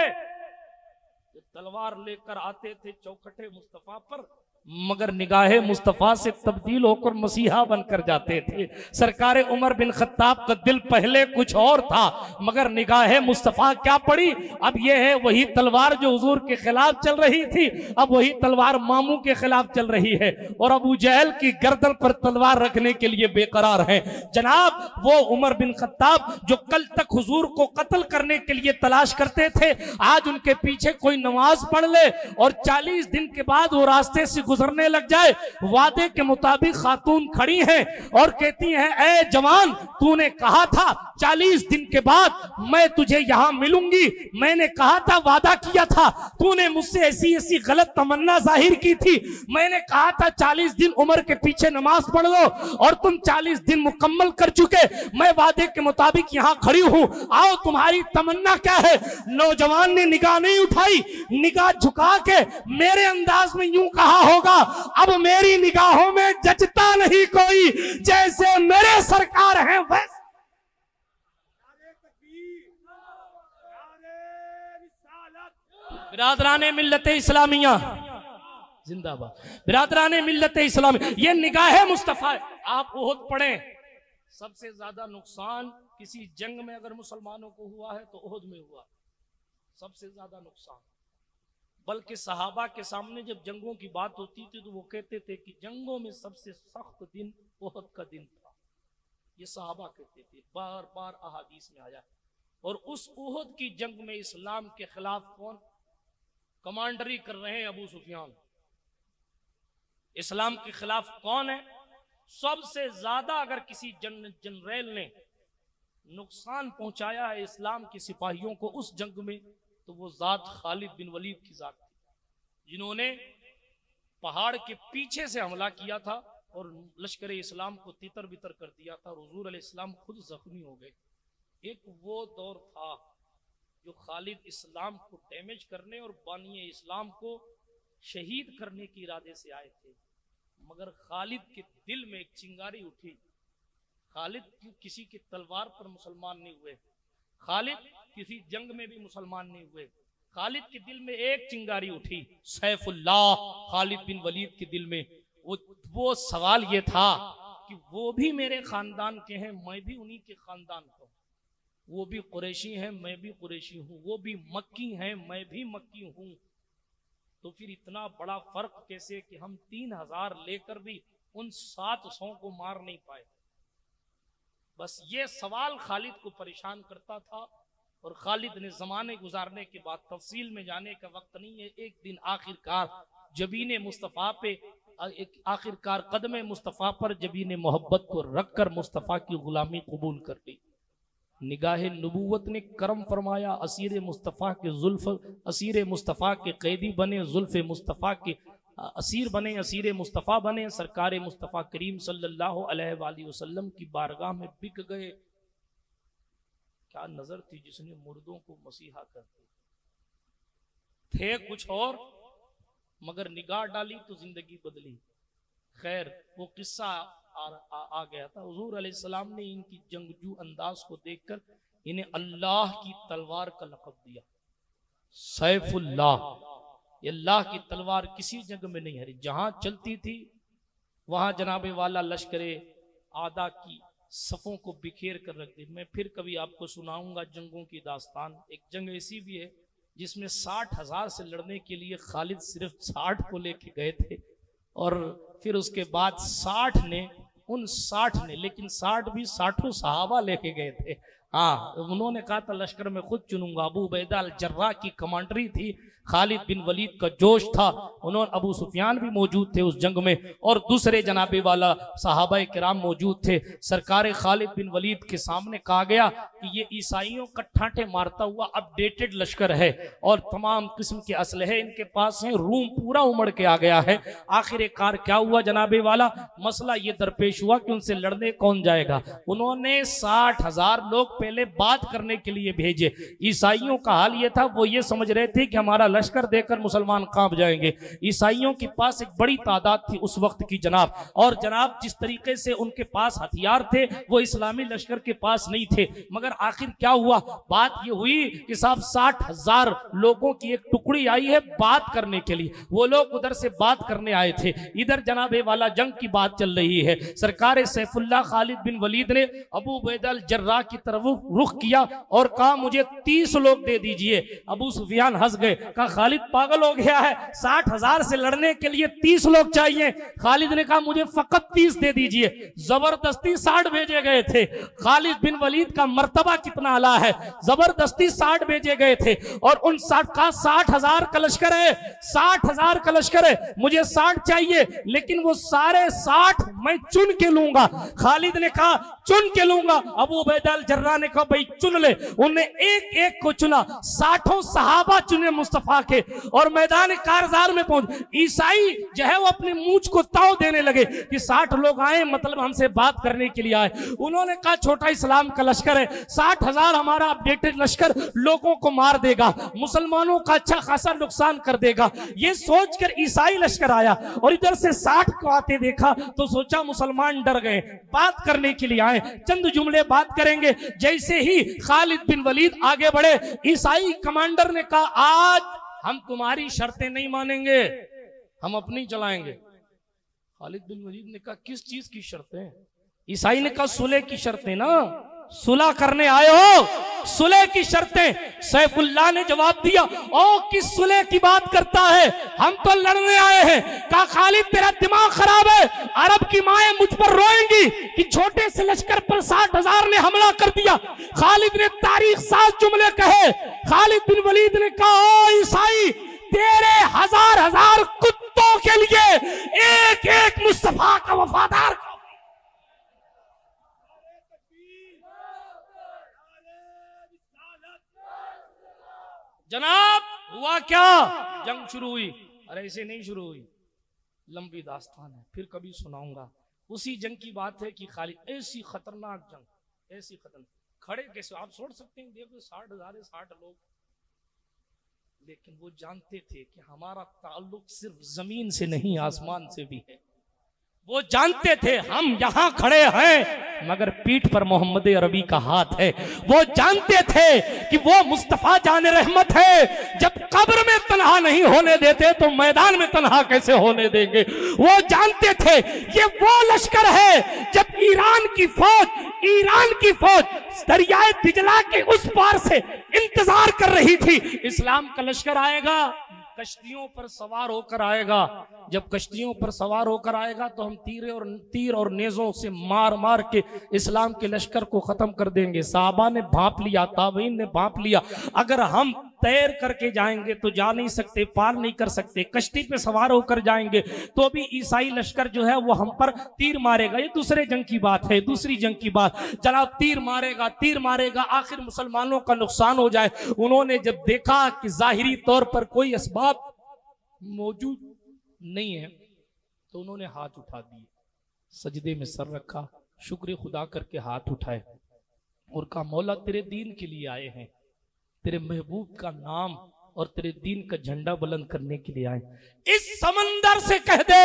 तलवार लेकर आते थे चौखटे मुस्तफा पर, मगर निगाहे मुस्तफा से तब्दील होकर मसीहा बनकर जाते थे। सरकार उमर बिन खत्ताब का दिल पहले कुछ और था, मगर निगाहे मुस्तफा क्या पड़ी? अब यह है वही तलवार जो हुजूर के खिलाफ चल रही थी, अब वही तलवार मामू के खिलाफ चल रही है, और अबू जहल की गर्दन पर तलवार रखने के लिए बेकरार है। जनाब वो उमर बिन खत्ताब जो कल तक हुजूर को कत्ल करने के लिए तलाश करते थे, आज उनके पीछे कोई नमाज पढ़ ले और 40 दिन के बाद वो रास्ते से गुजरने लग जाए, वादे के मुताबिक खातून खड़ी हैं और कहती हैं ए जवान, तूने कहा था 40 दिन के बाद मैं तुझे यहां मिलूंगी, मैंने कहा था, वादा किया था, तूने मुझसे ऐसी ऐसी गलत तमन्ना जाहिर की थी, मैंने कहा था 40 दिन उमर के पीछे नमाज पढ़ लो, और तुम 40 दिन मुकम्मल कर चुके, मैं वादे के मुताबिक यहां खड़ी हूं, आओ तुम्हारी तमन्ना क्या है? नौजवान ने निगाह नहीं उठाई, निगाह झुका के मेरे अंदाज में यूं कहा होगा, अब मेरी निगाहों में जचता नहीं कोई, जैसे मेरे सरकार हैं वैसे। बिरादराने मिल्लते इस्लामिया जिंदाबाद, बिरादराने मिल्लते इस्लामिया, ये निगाह मुस्तफा है। आप ओहद पढ़ें, सबसे ज्यादा नुकसान किसी जंग में अगर मुसलमानों को हुआ है तो ओहद में हुआ, सबसे ज्यादा नुकसान। बल्कि सहाबा के सामने जब जंगों की बात होती थी तो वो कहते थे कि जंगों में सबसे सख्त दिन ओहद का दिन था, ये सहाबा कहते थे, बार बार अहादीस में आया। और उस ओहद की जंग में इस्लाम के खिलाफ कौन? कमांडरी कर रहे हैं अबू सुफियान। इस्लाम के खिलाफ कौन है? सबसे ज्यादा अगर किसी जनरल ने नुकसान पहुंचाया है इस्लाम के सिपाहियों को उस जंग में, तो वो जात खालिद बिन वलीद की जात थी, जिन्होंने पहाड़ के पीछे से हमला किया था और लश्कर इस्लाम को तितर बितर कर दिया था और हुजूर अलैहिस्सलाम खुद जख्मी हो गए। एक वो दौर था जो खालिद इस्लाम को डैमेज करने और बानिए इस्लाम को शहीद करने के इरादे से आए थे, मगर खालिद के दिल में एक चिंगारी उठी। खालिद किसी की तलवार पर मुसलमान नहीं हुए, खालिद किसी जंग में भी मुसलमान नहीं हुए। खालिद के दिल में एक चिंगारी उठी, सैफुल्लाह खालिद बिन वलीद के दिल में वो सवाल ये था कि वो भी मेरे खानदान के हैं, मैं भी उन्हीं के खानदान का हूं, वो भी कुरैशी हैं, मैं भी कुरैशी हूं, वो भी मक्की हैं, मैं भी मक्की हूं, तो फिर इतना बड़ा फर्क कैसे कि हम 3000 लेकर भी उन 700 को मार नहीं पाए। बस ये सवाल खालिद को परेशान करता था और खालिद ने जमाने गुजारने के बाद, तफसील में जाने का वक्त नहीं है, एक दिन आखिरकार जबीने मुस्तफ़ा पे, आखिरकार कदमे मुस्तफ़ा पर जबीने मोहब्बत को रखकर मुस्तफ़ा की गुलामी कबूल कर ली। निगाहे नबूवत ने करम फरमाया, असीर मुस्तफ़ा के जुल्फ, असीर मुस्तफ़ा के कैदी बने, जुल्फ मुस्तफ़ा के असीर बने, असीर मुस्तफ़ा बने, सरकार मुस्तफ़ा करीम सल्लल्लाहु अलैहि वसल्लम की बारगाह में बिक गए। क्या नजर थी जिसने मुर्दों को मसीहा कर दिया। थे कुछ और मगर निगाह डाली तो जिंदगी बदली। खैर वो किस्सा आ गया था। हुजूर अलैहिस्सलाम ने इनकी जंगजू अंदाज को देखकर इन्हें अल्लाह की तलवार का लक़ब दिया, सैफुल्लाह। ये अल्लाह की तलवार किसी जंग में नहीं हरी, जहां चलती थी वहां जनाबे वाला लश्करे आदा की सफ़ों को बिखेर कर रख दी। मैं फिर कभी आपको सुनाऊंगा जंगों की दास्तान। एक जंग ऐसी भी है जिसमें 60,000 से लड़ने के लिए खालिद सिर्फ 60 को लेके गए थे और फिर उसके बाद 60 ने, लेकिन 60 भी 60 सहाबा लेके गए थे। हाँ, उन्होंने कहा था लश्कर में खुद चुनूंगा। अबू उबैदा अल जर्राह की कमांडरी थी, खालिद बिन वलीद का जोश था, उन्होंने, अबू सुफियान भी मौजूद थे उस जंग में और दूसरे जनाबे वाला सहाबा किराम मौजूद थे। सरकार खालिद बिन वलीद के सामने कहा गया कि ये ईसाइयों का ठाठे मारता हुआ अपडेटेड लश्कर है और तमाम किस्म के असलहे इनके पास हैं, रूम पूरा उमड़ के आ गया है। आखिरकार क्या हुआ जनाबे वाला, मसला ये दरपेश हुआ कि उनसे लड़ने कौन जाएगा। उन्होंने 60,000 लोग पहले बात करने के लिए भेजे। ईसाइयों का हाल ये था, वो ये समझ रहे थे कि हमारा लश्कर देकर मुसलमान कांप जाएंगे। ईसाइयों के पास एक बड़ी तादाद थी उस वक्त की जनाब, और जनाब जिस तरीके से उनके पास हथियार थे वो इस्लामी लश्कर के पास नहीं थे। मगर आखिर क्या हुआ, बात ये हुई कि साहब 60,000 लोगों की एक टुकड़ी आई है बात करने के लिए। वो लोग उधर से बात करने आए थे, इधर जनाबे वाला जंग की बात चल रही है। सरकार सैफुल्लाह खालिद बिन वलीद ने अबू उबैदा अल जर्राह की तरफ रुख किया और कहा मुझे 30 लोग दे दीजिए। अबू सुफियान हंस गए, कहा खालिद पागल हो गया है, 60,000 से लड़ने के लिए 30 लोग चाहिए। खालिद ने कहा मुझे फकत 30 दे दीजिए। जबरदस्ती 60 भेजे गए थे। खालिद बिन वलीद का मर्तबा कितना आला है, जबरदस्ती 60 भेजे गए थे और उन 60,000 का लश्कर है, 60,000 का लश्कर है, मुझे 60 चाहिए, लेकिन वो सारे 60 मैं चुन के लूंगा। खालिद ने कहा चुन के लूंगा। अबू उबैदा अल जर्राह ने कहा भाई चुन ले। उन्हें एक एक को चुना, 60 सहाबा चुने मुस्तफा के और मैदान कारजार में पहुंच। ईसाई जो है वो अपनी मूंछ को ताव देने लगे कि 60 लोग आए, मतलब हमसे बात करने के लिए आए। उन्होंने कहा छोटा इस्लाम का लश्कर है, 60,000 हमारा अपडेटेड लश्कर लोगों को मार देगा, मुसलमानों का अच्छा खासा नुकसान कर देगा। ये सोचकर ईसाई लश्कर आया और इधर से 60 को आते देखा तो सोचा मुसलमान डर गए, बात करने के लिए आए, चंद जुमले बात करेंगे। जैसे ही खालिद बिन वलीद आगे बढ़े, ईसाई कमांडर ने कहा आज हम तुम्हारी शर्तें नहीं मानेंगे, हम अपनी चलाएंगे। खालिद बिन वलीद ने कहा किस चीज की शर्तें? ईसाई ने कहा सुलह की शर्तें ना, सुलह करने आए हो, सुलह की शर्तें। सैफुल्लाह ने जवाब दिया ओ किस सुलह की बात करता है, हम तो लड़ने आए हैं। कहा खालिद तेरा दिमाग खराब है, अरब की माएं मुझ पर रोएंगी कि छोटे से लश्कर पर 60,000 ने हमला कर दिया। खालिद ने तारीख 7 जुमले कहे। खालिद बिन वलीद ने कहा ओ ईसाई, एक एक मुस्तफा का वफादार। जनाब हुआ क्या, जंग शुरू हुई। अरे ऐसे नहीं शुरू हुई, लंबी दास्तान है, फिर कभी सुनाऊंगा। उसी जंग की बात है कि खालिद, ऐसी खतरनाक जंग, ऐसी खतरनाक, खड़े कैसे आप सोच सकते हैं, देखो 60 लोग, लेकिन वो जानते थे कि हमारा ताल्लुक सिर्फ जमीन से नहीं आसमान से भी है। वो जानते थे हम यहां खड़े हैं मगर पीठ पर मोहम्मद अरबी का हाथ है। वो जानते थे कि वो मुस्तफा जान रहमत है, जब कब्र में तन्हा नहीं होने देते तो मैदान में तन्हा कैसे होने देंगे। वो जानते थे ये वो लश्कर है, जब ईरान की फौज दरियाए दिजला के उस पार से इंतजार कर रही थी, इस्लाम का लश्कर आएगा, कश्तियों पर सवार होकर आएगा। जब कश्तियों पर सवार होकर आएगा तो हम तीर और नेज़ों से मार मार के इस्लाम के लश्कर को खत्म कर देंगे। साहबा ने भांप लिया, ताबईन ने भांप लिया, अगर हम तैर करके जाएंगे तो जा नहीं सकते, पार नहीं कर सकते, कश्ती पे सवार होकर जाएंगे तो भी ईसाई लश्कर जो है वो हम पर तीर मारेगा। ये दूसरे जंग की बात है, दूसरी जंग की बात। चला तीर मारेगा, आखिर मुसलमानों का नुकसान हो जाए। उन्होंने जब देखा कि जाहिरी तौर पर कोई असबाब मौजूद नहीं है तो उन्होंने हाथ उठा दिए, सजदे में सर रखा, शुक्र खुदा करके हाथ उठाए और कहा, मौला तेरे दीन के लिए आए हैं, तेरे महबूब का नाम और तेरे दीन का झंडा बुलंद करने के लिए आए। इस समंदर से कह दे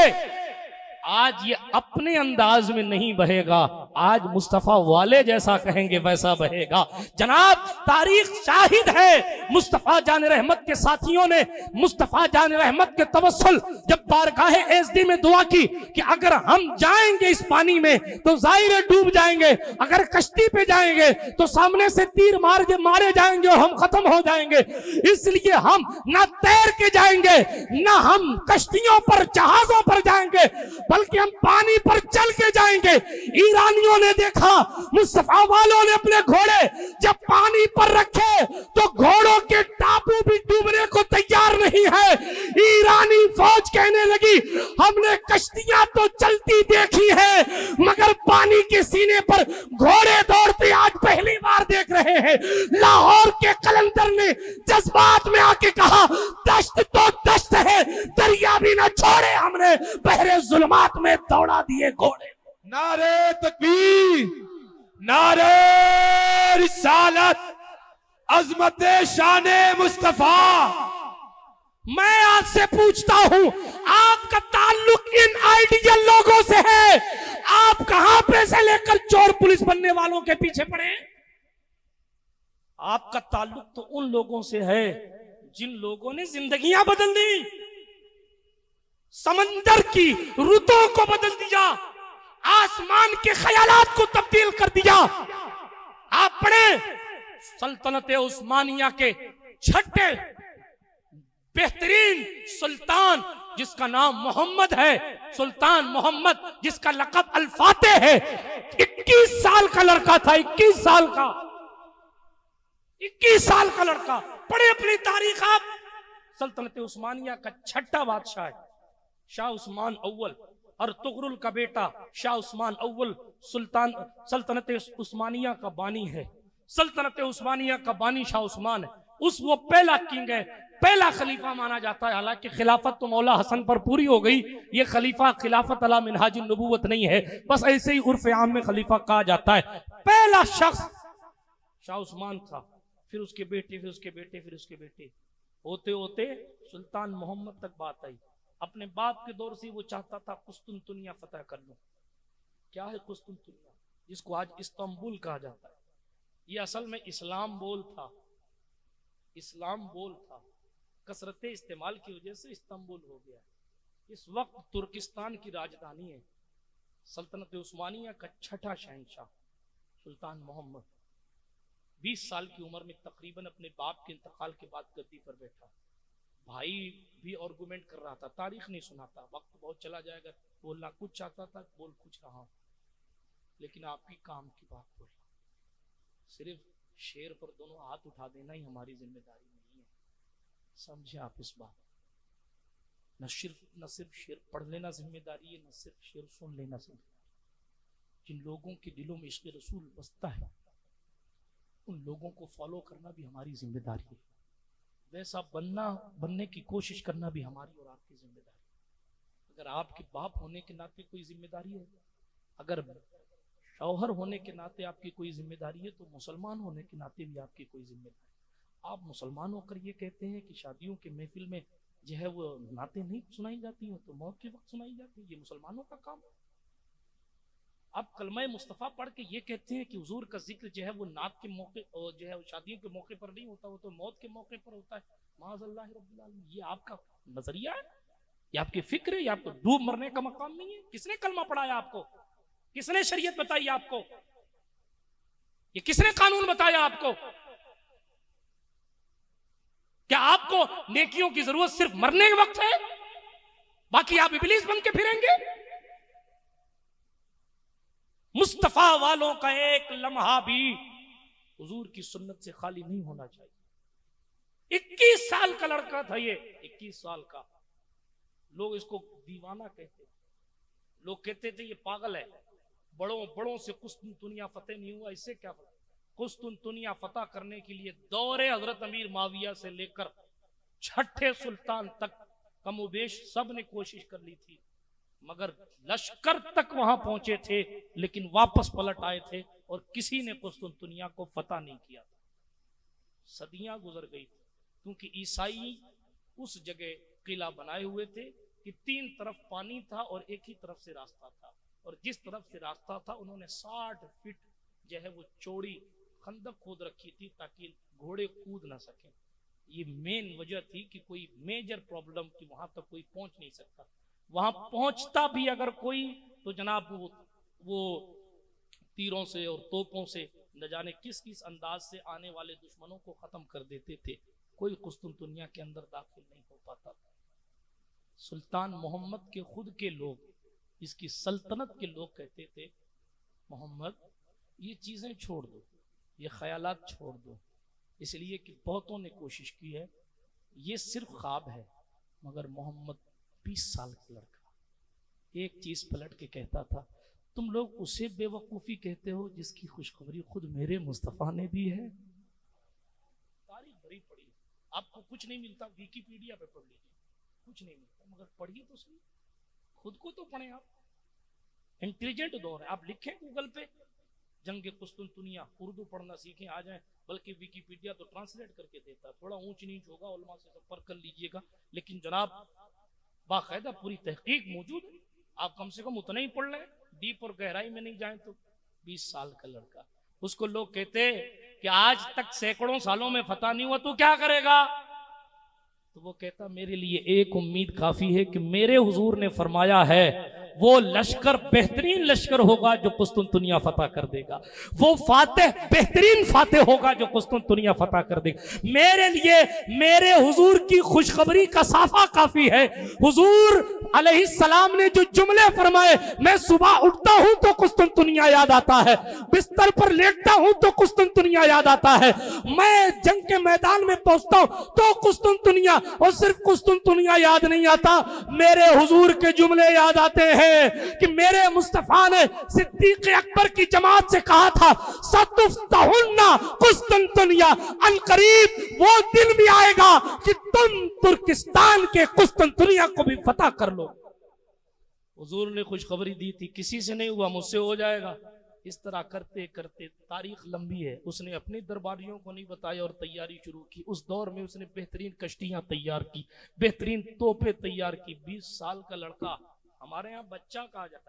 आज ये अपने अंदाज में नहीं बहेगा, आज मुस्तफा वाले जैसा कहेंगे वैसा बहेगा। जनाब तारीख शाहिद है, मुस्तफा जान रहमत के साथियों ने मुस्तफा जान रहमत के तवस्सुल जब बारगाहे एज़दी में दुआ की कि अगर हम जाएंगे इस पानी में तो जाहिर डूब जाएंगे, अगर कश्ती पे जाएंगे तो सामने से तीर मारे जाएंगे और हम खत्म हो जाएंगे, इसलिए हम ना तैर के जाएंगे ना हम कश्तियों पर जहाजों पर जाएंगे बल्कि हम पानी पर चल के जाएंगे। ईरानियों ने देखा मुस्तफा वालों ने अपने घोड़े जब पानी पर रखे तो घोड़ों के टापू भी डूबने को तैयार नहीं है। ईरानी फौज कहने लगी हमने कश्तियां तो चलती देखी है मगर पानी के सीने पर घोड़े दौड़ते आज पहली बार देख रहे हैं। लाहौर के कलंदर ने जज्बात में आके कहा दश्त तो दश्त है, दरिया भी न छोड़े, हमने बहरे जुल्मात में दौड़ा दिए घोड़े। नारे तकबीर, नारे रिसालत, अजमत शाने मुस्तफा। मैं आपसे पूछता हूं, आपका ताल्लुक इन आइडियल लोगों से है, आप कहां पैसे लेकर चोर पुलिस बनने वालों के पीछे पड़े? आपका ताल्लुक तो उन लोगों से है जिन लोगों ने जिंदगियां बदल दी, समंदर की रुतों को बदल दिया, आसमान के ख्यालात को तब्दील कर दिया। आप पढ़े सल्तनत उस्मानिया के छठे बेहतरीन सुल्तान जिसका नाम मोहम्मद है, सुल्तान मोहम्मद जिसका लक़ब अल फातेह है, 21 साल का लड़का था, 21 साल का लड़का। पढ़े अपनी तारीख आप। सल्तनत उस्मानिया का छठा बादशाह है शाह उस्मान अव्वल, और तुगरुल का बेटा शाह उस्मान अव्वल सुल्तान सल्तनत उस्मानिया का बानी है। सल्तनत उस्मानिया का बानी शाह उस्मान है, वो पहला किंग है, पहला खलीफा माना जाता है। हालांकि खिलाफत तो मौला हसन पर पूरी हो गई, ये खलीफा खिलाफत अला मिनहाज नबूवत नहीं है, बस ऐसे ही उर्फ आम में खलीफा कहा जाता है। पहला शख्स शाह उस्मान था, फिर उसके बेटे, फिर उसके बेटे, फिर उसके बेटे, होते होते सुल्तान मोहम्मद तक बात आई। अपने बाप के दौर से वो चाहता था कुस्तुनतुनिया फतह कर लूं। क्या है कुस्तुनतुनिया? जिसको आज इस्तांबुल कहा जाता है। ये असल में इस्लाम बोल था, कसरत इस्तेमाल की वजह से इस्तांबुल हो गया। इस वक्त तुर्किस्तान की राजधानी है। सल्तनत उस्मानिया का छठा शहंशाह सुल्तान मोहम्मद 20 साल की उम्र में तकरीबन अपने बाप के इंतकाल के बाद गद्दी पर बैठा। भाई भी आर्गुमेंट कर रहा था, तारीख नहीं सुनाता, वक्त बहुत चला जाएगा, बोलना कुछ चाहता था, बोल कुछ रहा हूं, लेकिन आपकी काम की बात बोल। सिर्फ शेर पर दोनों हाथ उठा देना ही हमारी जिम्मेदारी नहीं है, समझे आप इस बात। न सिर्फ शेर पढ़ लेना जिम्मेदारी है, न सिर्फ शेर सुन लेना जिम्मेदारी। जिन लोगों के दिलों में इश्क़ रसूल बसता है उन लोगों को फॉलो करना भी हमारी जिम्मेदारी है। वैसा बनने की कोशिश करना भी हमारी और आपकी जिम्मेदारी है। अगर आपके बाप होने के नाते कोई जिम्मेदारी है, अगर शौहर होने के नाते आपकी कोई जिम्मेदारी है, तो मुसलमान होने के नाते भी आपकी कोई जिम्मेदारी है। आप मुसलमान होकर ये कहते हैं कि शादियों के महफिल में जो है वो नाते नहीं सुनाई जाती हैं, तो मौत के वक्त सुनाई जाती है, ये मुसलमानों का काम है। आप कलमा मुस्तफ़ा पढ़ के ये कहते हैं कि हुजूर का जिक्र जो है वो नात के मौके और जो है शादियों के मौके पर नहीं होता, वो तो मौत के मौके पर होता है। माज़अल्लाह रब्बिल आलमीन, ये आपका नजरिया है, ये आपकी फिक्र है, ये आपको डूब मरने का मकाम नहीं है। किसने कलमा पढ़ाया आपको? किसने शरीयत बताई आपको? ये किसने कानून बताया आपको? क्या आपको नेकियों की जरूरत सिर्फ मरने के वक्त है, बाकी आप इब्लीस बन के फिरेंगे? मुस्तफा वालों का एक लम्हा भी हुजूर की सुन्नत से खाली नहीं होना चाहिए। 21 साल का लड़का था ये, 21 साल का। लोग इसको दीवाना कहते, लोग कहते थे ये पागल है, बड़ों से कुस्तुनतुनिया फतेह नहीं हुआ, इससे क्या फतेह? कुस्तुनतुनिया फतह करने के लिए दौरे हजरत अमीर माविया से लेकर छठे सुल्तान तक कमोबेश सब ने कोशिश कर ली थी, मगर लश्कर तक वहां पहुंचे थे, लेकिन वापस पलट आए थे और किसी ने कुस्तुनतुनिया को फतह नहीं किया था। सदियां गुजर गई थी, क्योंकि ईसाई उस जगह किला बनाए हुए थे कि 3 तरफ पानी था और एक ही तरफ से रास्ता था, और जिस तरफ से रास्ता था उन्होंने 60 फीट जो है वो चौड़ी खंदक खोद रखी थी ताकि घोड़े कूद ना सके। ये मेन वजह थी कि कोई मेजर प्रॉब्लम कि वहां तक कोई पहुंच नहीं सकता। वहां पहुंचता भी अगर कोई तो जनाब वो तीरों से और तोपों से न जाने किस किस अंदाज से आने वाले दुश्मनों को खत्म कर देते थे। कोई कुस्तुनतुनिया के अंदर दाखिल नहीं हो पाता था। सुल्तान मोहम्मद के खुद के लोग, इसकी सल्तनत के लोग कहते थे, मोहम्मद ये चीजें छोड़ दो, ये ख्यालात छोड़ दो, इसलिए कि बहुतों ने कोशिश की है, ये सिर्फ ख्वाब है। मगर मोहम्मद 20 साल का लड़का एक चीज पलट के कहता था, तुम लोग उसे बेवकूफी कहते हो जिसकी खुशखबरी खुद मेरे मुस्तफा ने दी है। तारीख भरी पड़ी, आपको कुछ नहीं मिलता, विकिपीडिया पे पढ़ लीजिए, कुछ नहीं मिलता, मगर पढ़िए तो सही, खुद को तो पढ़े। आप इंटेलिजेंट दौर है, आप लिखें गूगल पे जंग कुस्तुनतुनिया, उर्दू पढ़ना सीखें, आ जाए, बल्कि विकिपीडिया तो ट्रांसलेट करके देता है, थोड़ा ऊंच नीच होगा, उलमा से संपर्क कर लीजिएगा, लेकिन जनाब बाकायदा पूरी तहकीक मौजूद है। आप कम से कम उतना ही पढ़ लें, डीप और गहराई में नहीं जाए तो। 20 साल का लड़का, उसको लोग कहते कि आज तक सैकड़ों सालों में फतह नहीं हुआ, तू क्या करेगा? तो वो कहता, मेरे लिए एक उम्मीद काफी है कि मेरे हुजूर ने फरमाया है वो लश्कर बेहतरीन लश्कर होगा जो कुस्तुनतुनिया फतह कर देगा, वो फातेह बेहतरीन फातेह होगा जो कुस्तुनतुनिया फतह कर देगा। मेरे लिए मेरे हुजूर की खुशखबरी का साफा काफी है। हुजूर अलैहिस्सलाम ने जो जुमले फरमाए, मैं सुबह उठता हूं तो कुस्तुनतुनिया याद आता है, बिस्तर पर लेटता हूं तो कुस्तुनतुनिया याद आता है, मैं जंग के मैदान में पहुंचता हूं तो कुस्तुनतुनिया, और सिर्फ कुस्तुनतुनिया याद नहीं आता, मेरे हुजूर के जुमले याद आते हैं कि मेरे मुस्तफा ने सिद्दीक अकबर की जमात से कहा था, सतुफ्तहुन्ना कुस्तुनतुनिया, अनकरीब वो दिन भी आएगा कि तुम तुर्किस्तान के कुस्तुनतुनिया को भी फतह कर लो। हुजूर ने खुशखबरी दी थी, किसी से नहीं हुआ, मुझसे हो जाएगा। इस तरह करते करते तारीख लंबी है, उसने अपने दरबारियों को नहीं बताया और तैयारी शुरू की। उस दौर में उसने बेहतरीन कश्तियां तैयार की, बेहतरीन तोपे तैयार की। 20 साल का लड़का, हमारे यहाँ बच्चा कहा जाता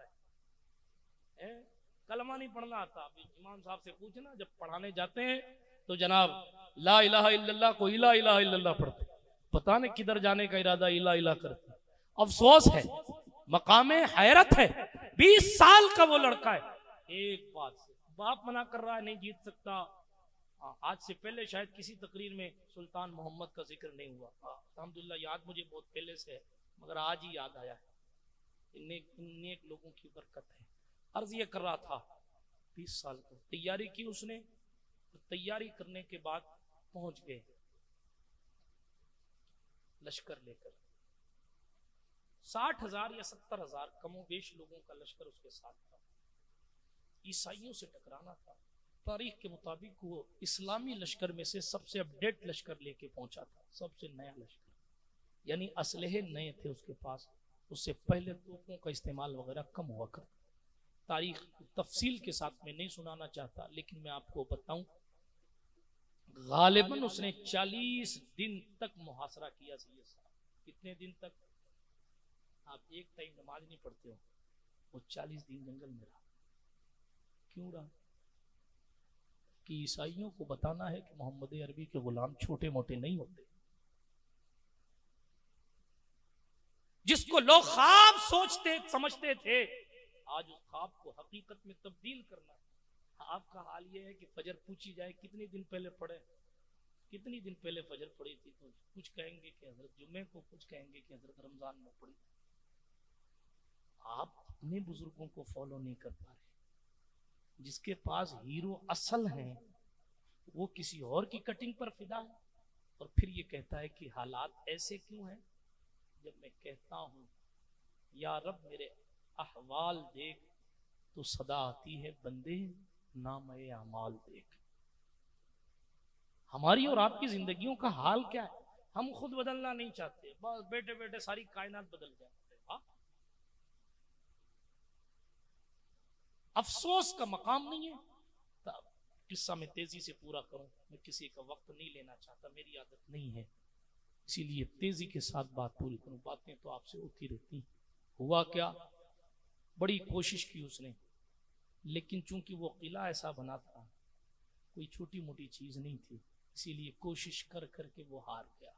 है, कलमा नहीं पढ़ना आता। इमाम साहब से पूछना, जब पढ़ाने जाते हैं तो जनाब ला इलाहा इल्लल्लाह को इला इलाहा इल्लल्लाह पढ़ते, पता नहीं किधर जाने का इरादा इला इला करते। अफसोस है, मकामे हैरत है, 20 साल का वो लड़का है। एक बात से बाप मना कर रहा है, नहीं जीत सकता। आज से पहले शायद किसी तकरीर में सुल्तान मोहम्मद का जिक्र नहीं हुआ, अल्हम्दुलिल्लाह याद मुझे बहुत पहले से है, मगर आज ही याद आया है। नेक लोगों की बरकत है। अर्ज ये कर रहा था, 20 साल को तैयारी की उसने, तो तैयारी करने के बाद पहुंच गए लश्कर लेकर। 60,000 या 70,000 कमोबेश लोगों का लश्कर उसके साथ था। ईसाइयों से टकराना था। तारीख के मुताबिक वो इस्लामी लश्कर में से सबसे अपडेट लश्कर लेके पहुंचा था, सबसे नया लश्कर, यानी असलहे नए थे उसके पास। उससे पहले तोपों का इस्तेमाल वगैरह कम हुआ करता। तारीख तफसील के साथ मैं नहीं सुनाना चाहता, लेकिन मैं आपको बताऊं, गालिबन उसने 40 दिन तक मुहासरा किया। सैयद साहब, कितने दिन तक? आप एक टाइम नमाज नहीं पढ़ते हो, वो 40 दिन जंगल में रहा। क्यों रहा? कि ईसाइयों को बताना है कि मोहम्मद अरबी के गुलाम छोटे मोटे नहीं होते। जिसको लोग ख्वाब सोचते समझते थे, आज उस ख्वाब को हकीकत में तब्दील करना है। आपका हाल यह है कि फजर पूछी जाए कितने दिन पहले पढ़े, कितनी दिन पहले फजर पड़ी थी, तो कुछ कहेंगे कि हजरत जुम्मे को, कुछ कहेंगे कि हजरत रमजान में पड़ी। आप अपने बुजुर्गों को फॉलो नहीं कर पा रहे। जिसके पास हीरो असल हैं वो किसी और की कटिंग पर फिदा है, और फिर ये कहता है कि हालात ऐसे क्यों हैं। जब मैं कहता हूं या रब मेरे अहवाल देख, तो सदा आती है बंदे नामे अमाल देख। हमारी और आपकी जिंदगियों का हाल क्या है? हम खुद बदलना नहीं चाहते, बस बैठे बैठे सारी कायनात बदल जाए। अफसोस का मकाम नहीं है। किस्सा मैं तेजी से पूरा करूं, मैं किसी का वक्त नहीं लेना चाहता, मेरी आदत नहीं है, इसीलिए तेजी के साथ बात पूरी करूं। बातें तो आपसे होती रहती। हुआ क्या, बड़ी कोशिश की उसने, लेकिन चूंकि वो किला ऐसा बना था, कोई छोटी मोटी चीज नहीं थी, इसीलिए कोशिश कर करके वो हार गया।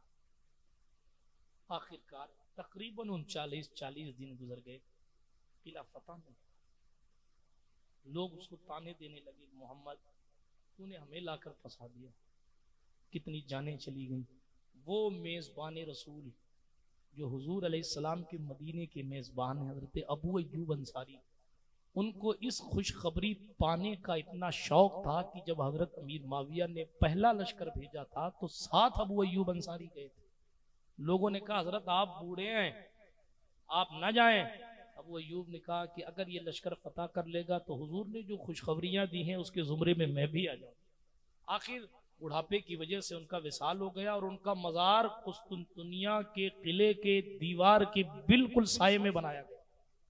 आखिरकार तकरीबन 39-40 दिन गुजर गए, किला फतह नहीं। लोग उसको ताने देने लगे, मोहम्मद तूने हमें लाकर फंसा दिया, कितनी जानें चली गई। वो मेज़बान रसूल जो हुजूर अलैहिस्सलाम के मदीने के मेज़बान हैं, हज़रत अबू अय्यूब अंसारी, उनको इस खुशखबरी पाने का इतना शौक था कि जब हज़रत अमीर माविया ने पहला लश्कर भेजा था तो 7 अबू अय्यूब अंसारी गए थे। लोगों ने कहा हज़रत आप बूढ़े हैं, आप न जाएं। अबू अय्यूब ने कहा कि अगर ये लश्कर फतह कर लेगा तो हुजूर ने जो खुशखबरियां दी हैं उसके जुमरे में मैं भी आ जाऊं। आखिर बुढ़ापे की वजह से उनका विसाल हो गया और उनका मजार कुस्तुनतुनिया के किले के दीवार के बिल्कुल साये में बनाया गया।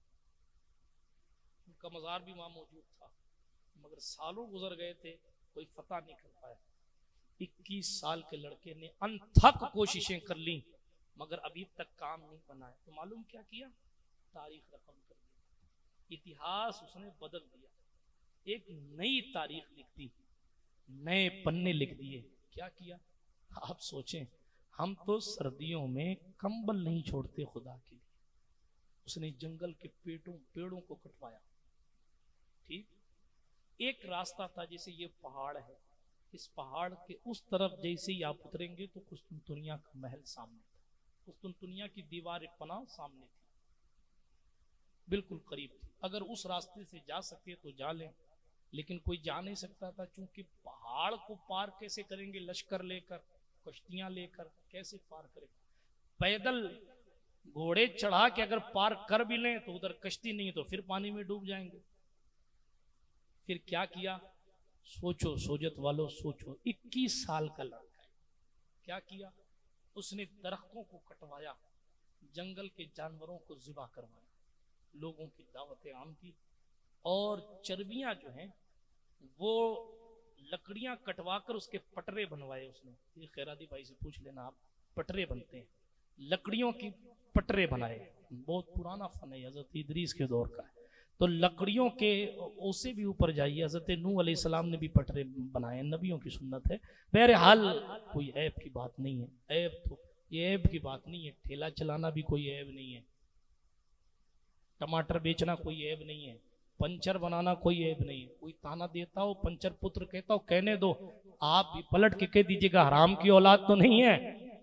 उनका मजार भी वहां मौजूद था, मगर सालों गुजर गए थे, कोई फतह नहीं कर पाया। 21 साल के लड़के ने अनथक कोशिशें कर ली, मगर अभी तक काम नहीं बनाया। तो मालूम क्या किया? तारीख रकम कर दी, इतिहास उसने बदल दिया, एक नई तारीख लिख दी, नए पन्ने लिख दिए। क्या किया आप सोचें? हम तो सर्दियों में कंबल नहीं छोड़ते खुदा के लिए। उसने जंगल के पेड़ों को कटवाया। ठीक, एक रास्ता था, जैसे ये पहाड़ है, इस पहाड़ के उस तरफ जैसे ही आप उतरेंगे तो कुस्तुनतुनिया का महल सामने था, कुस्तुनतुनिया की दीवार पनाह सामने थी, बिल्कुल करीब थी। अगर उस रास्ते से जा सके तो जा लें, लेकिन कोई जा नहीं सकता था, चूंकि पहाड़ को पार कैसे करेंगे? लश्कर लेकर, कश्तियां लेकर कैसे पार करेंगे? पैदल घोड़े चढ़ा के अगर पार कर भी लें तो उधर कश्ती नहीं, तो फिर पानी में डूब जाएंगे। फिर क्या किया? सोचो सोजत वालों, सोचो, 21 साल का लड़का है। क्या किया? उसने दरख्तों को कटवाया, जंगल के जानवरों को ज़िबा करवाया, लोगों की दावतें आम की, और चर्बियां जो हैं वो लकड़ियां कटवाकर उसके पटरे बनवाए उसने। ये खैरादी भाई से पूछ लेना, आप पटरे बनते हैं, लकड़ियों की पटरे बनाए। बहुत पुराना फन है, हजरत इदरीस के दौर का है। तो लकड़ियों के उससे भी ऊपर जाइए, हजरत नूह अलैहिस्सलाम ने भी पटरे बनाए, नबियों की सुन्नत है। बहरहाल कोई ऐब की बात नहीं है, ऐब तो ये ऐब की बात नहीं है। ठेला चलाना भी कोई ऐब नहीं है, टमाटर बेचना कोई ऐब नहीं है, पंचर बनाना कोई ऐब नहीं है। कोई ताना देता हो, पंचर पुत्र कहता हो, कहने दो, आप भी पलट के कह दीजिएगा हराम की औलाद तो नहीं है,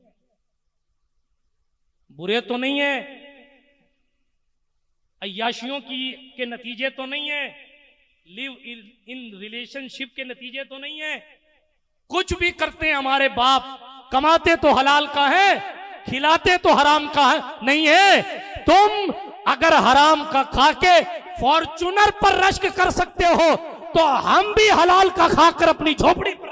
बुरे तो नहीं है, अय्याशियों के नतीजे तो नहीं है, लिव इन रिलेशनशिप के नतीजे तो नहीं है। कुछ भी करते हैं हमारे बाप, कमाते तो हलाल का है, खिलाते तो हराम का है नहीं है। तुम अगर हराम का खा के फॉर्चूनर पर रश्क कर सकते हो तो हम भी हलाल का खाकर अपनी झोपड़ी पर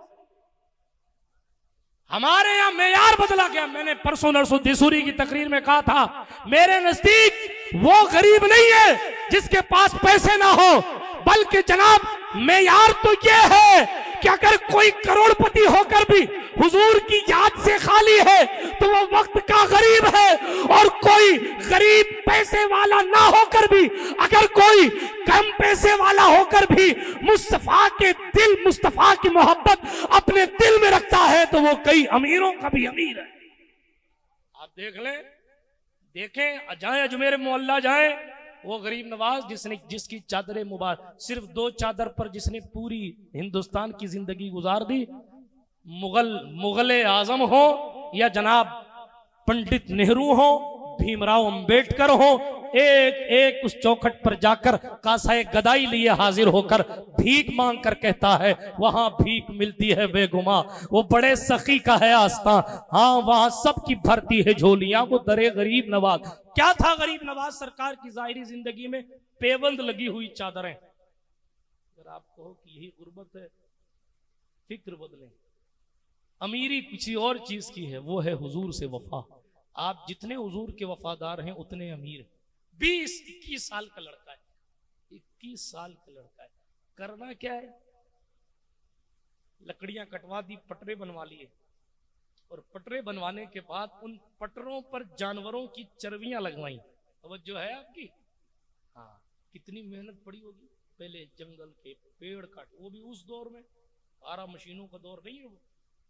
हमारे यहां मेयार बदला गया। मैंने परसों नरसों दिसूरी की तकरीर में कहा था, मेरे नजदीक वो गरीब नहीं है जिसके पास पैसे ना हो, बल्कि जनाब मेयार तो ये है कि अगर कोई करोड़पति होकर भी हुजूर की याद से खाली है तो वो वक्त का गरीब है, और कोई गरीब पैसे वाला ना होकर भी अगर कोई कम पैसे वाला होकर भी मुस्तफा के दिल, मुस्तफा की मोहब्बत अपने दिल में रखता है तो वो कई अमीरों का भी अमीर है। आप देख लें, देखें, जाए अजमेर मोहल्ला जाए, वो गरीब नवाज जिसकी चादर मुबारक, सिर्फ 2 चादर पर जिसने पूरी हिंदुस्तान की जिंदगी गुजार दी, मुगल आजम हो या जनाब पंडित नेहरू हो, भीमराव अंबेडकर हो, एक एक उस चौखट पर जाकर कासाए गदाई लिए हाजिर होकर भीख मांग कर कहता है वहां भीख मिलती है बेगुमा, वो बड़े सखी का है आस्था, हाँ वहां सबकी भरती है झोलियां, वो दरे गरीब नवाज। क्या था गरीब नवाज सरकार की जाहिरी जिंदगी में? पेबंद लगी हुई चादरें। अगर आप कहो कि यही गुर्बत है, फिक्र बदले। अमीरी किसी और चीज की है, वो है हुजूर से वफा। आप जितने हुजूर के वफादार हैं उतने अमीर हैं। 20-21 साल का लड़का है, 21 साल का लड़का है, करना क्या है? लकड़ियां कटवा दी, पटरे बनवा लिए, और पटरे बनवाने के बाद उन पटरों पर जानवरों की चर्बियां लगवाई। तवज्जो है आपकी? हाँ, कितनी मेहनत पड़ी होगी। पहले जंगल के पेड़ काट, वो भी उस दौर में 12 मशीनों का दौर नहीं है वो,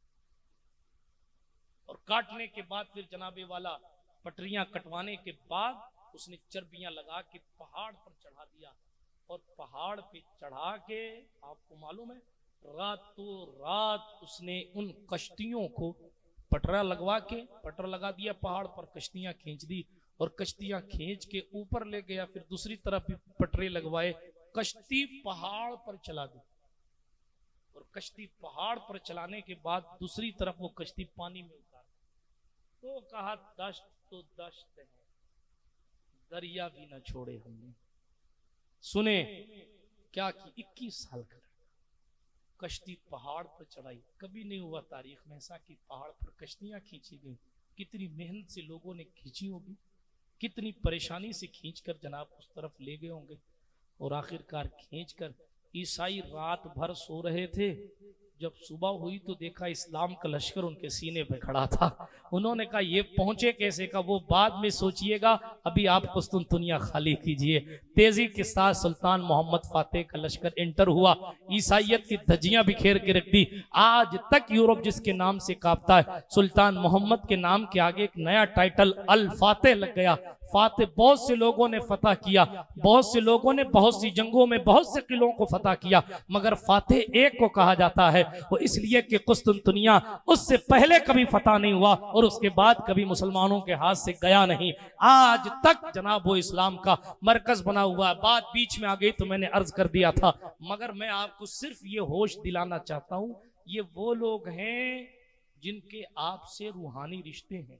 और काटने के बाद फिर जनाबे वाला पटरियां कटवाने के बाद उसने चर्बियां लगा के पहाड़ पर चढ़ा दिया, और पहाड़ पे चढ़ा के आपको मालूम है रातों रात उसने उन कश्तियों को पटरा लगवा के, पटरा लगा दिया पहाड़ पर, कश्तियां खींच दी, और कश्तियां खींच के ऊपर ले गया, फिर दूसरी तरफ भी पटरे लगवाए, कश्ती पहाड़ पर चला दी, और कश्ती पहाड़ पर चलाने के बाद दूसरी तरफ वो कश्ती पानी में उतार। तो कहा दश्त तो दश्त है, दरिया भी न छोड़े हमने। सुने क्या कि 21 साल का कश्ती पहाड़ पर चढ़ाई। कभी नहीं हुआ तारीख में ऐसा कि पहाड़ पर कश्तियां खींची गई। कितनी मेहनत से लोगों ने खींची होगी, कितनी परेशानी से खींचकर जनाब उस तरफ ले गए होंगे, और आखिरकार खींचकर ईसाई रात भर सो रहे थे। जब सुबह हुई तो देखा इस्लाम का लश्कर उनके सीने पे खड़ा था। उन्होंने कहा ये पहुंचे कैसे? का वो बाद में सोचिएगा, अभी आप कुस्तुनतुनिया खाली कीजिए। तेजी के साथ सुल्तान मोहम्मद फातेह का लश्कर एंटर हुआ, ईसाइयत की धज्जियां बिखेर के रख दी। आज तक यूरोप जिसके नाम से कांपता है, सुल्तान मोहम्मद के नाम के आगे एक नया टाइटल अल फातेह लग गया। फातेह, बहुत से लोगों ने फतह किया, बहुत से लोगों ने बहुत सी जंगों में बहुत से किलों को फतह किया, मगर फातेह एक को कहा जाता है, वो इसलिए कि कुस्तुनतुनिया उससे पहले कभी फतह नहीं हुआ और उसके बाद कभी मुसलमानों के हाथ से गया नहीं। आज तक जनाब वो इस्लाम का मरकज बना हुआ है। बात बीच में आ गई तो मैंने अर्ज कर दिया था, मगर मैं आपको सिर्फ ये होश दिलाना चाहता हूं, ये वो लोग हैं जिनके आपसे रूहानी रिश्ते हैं,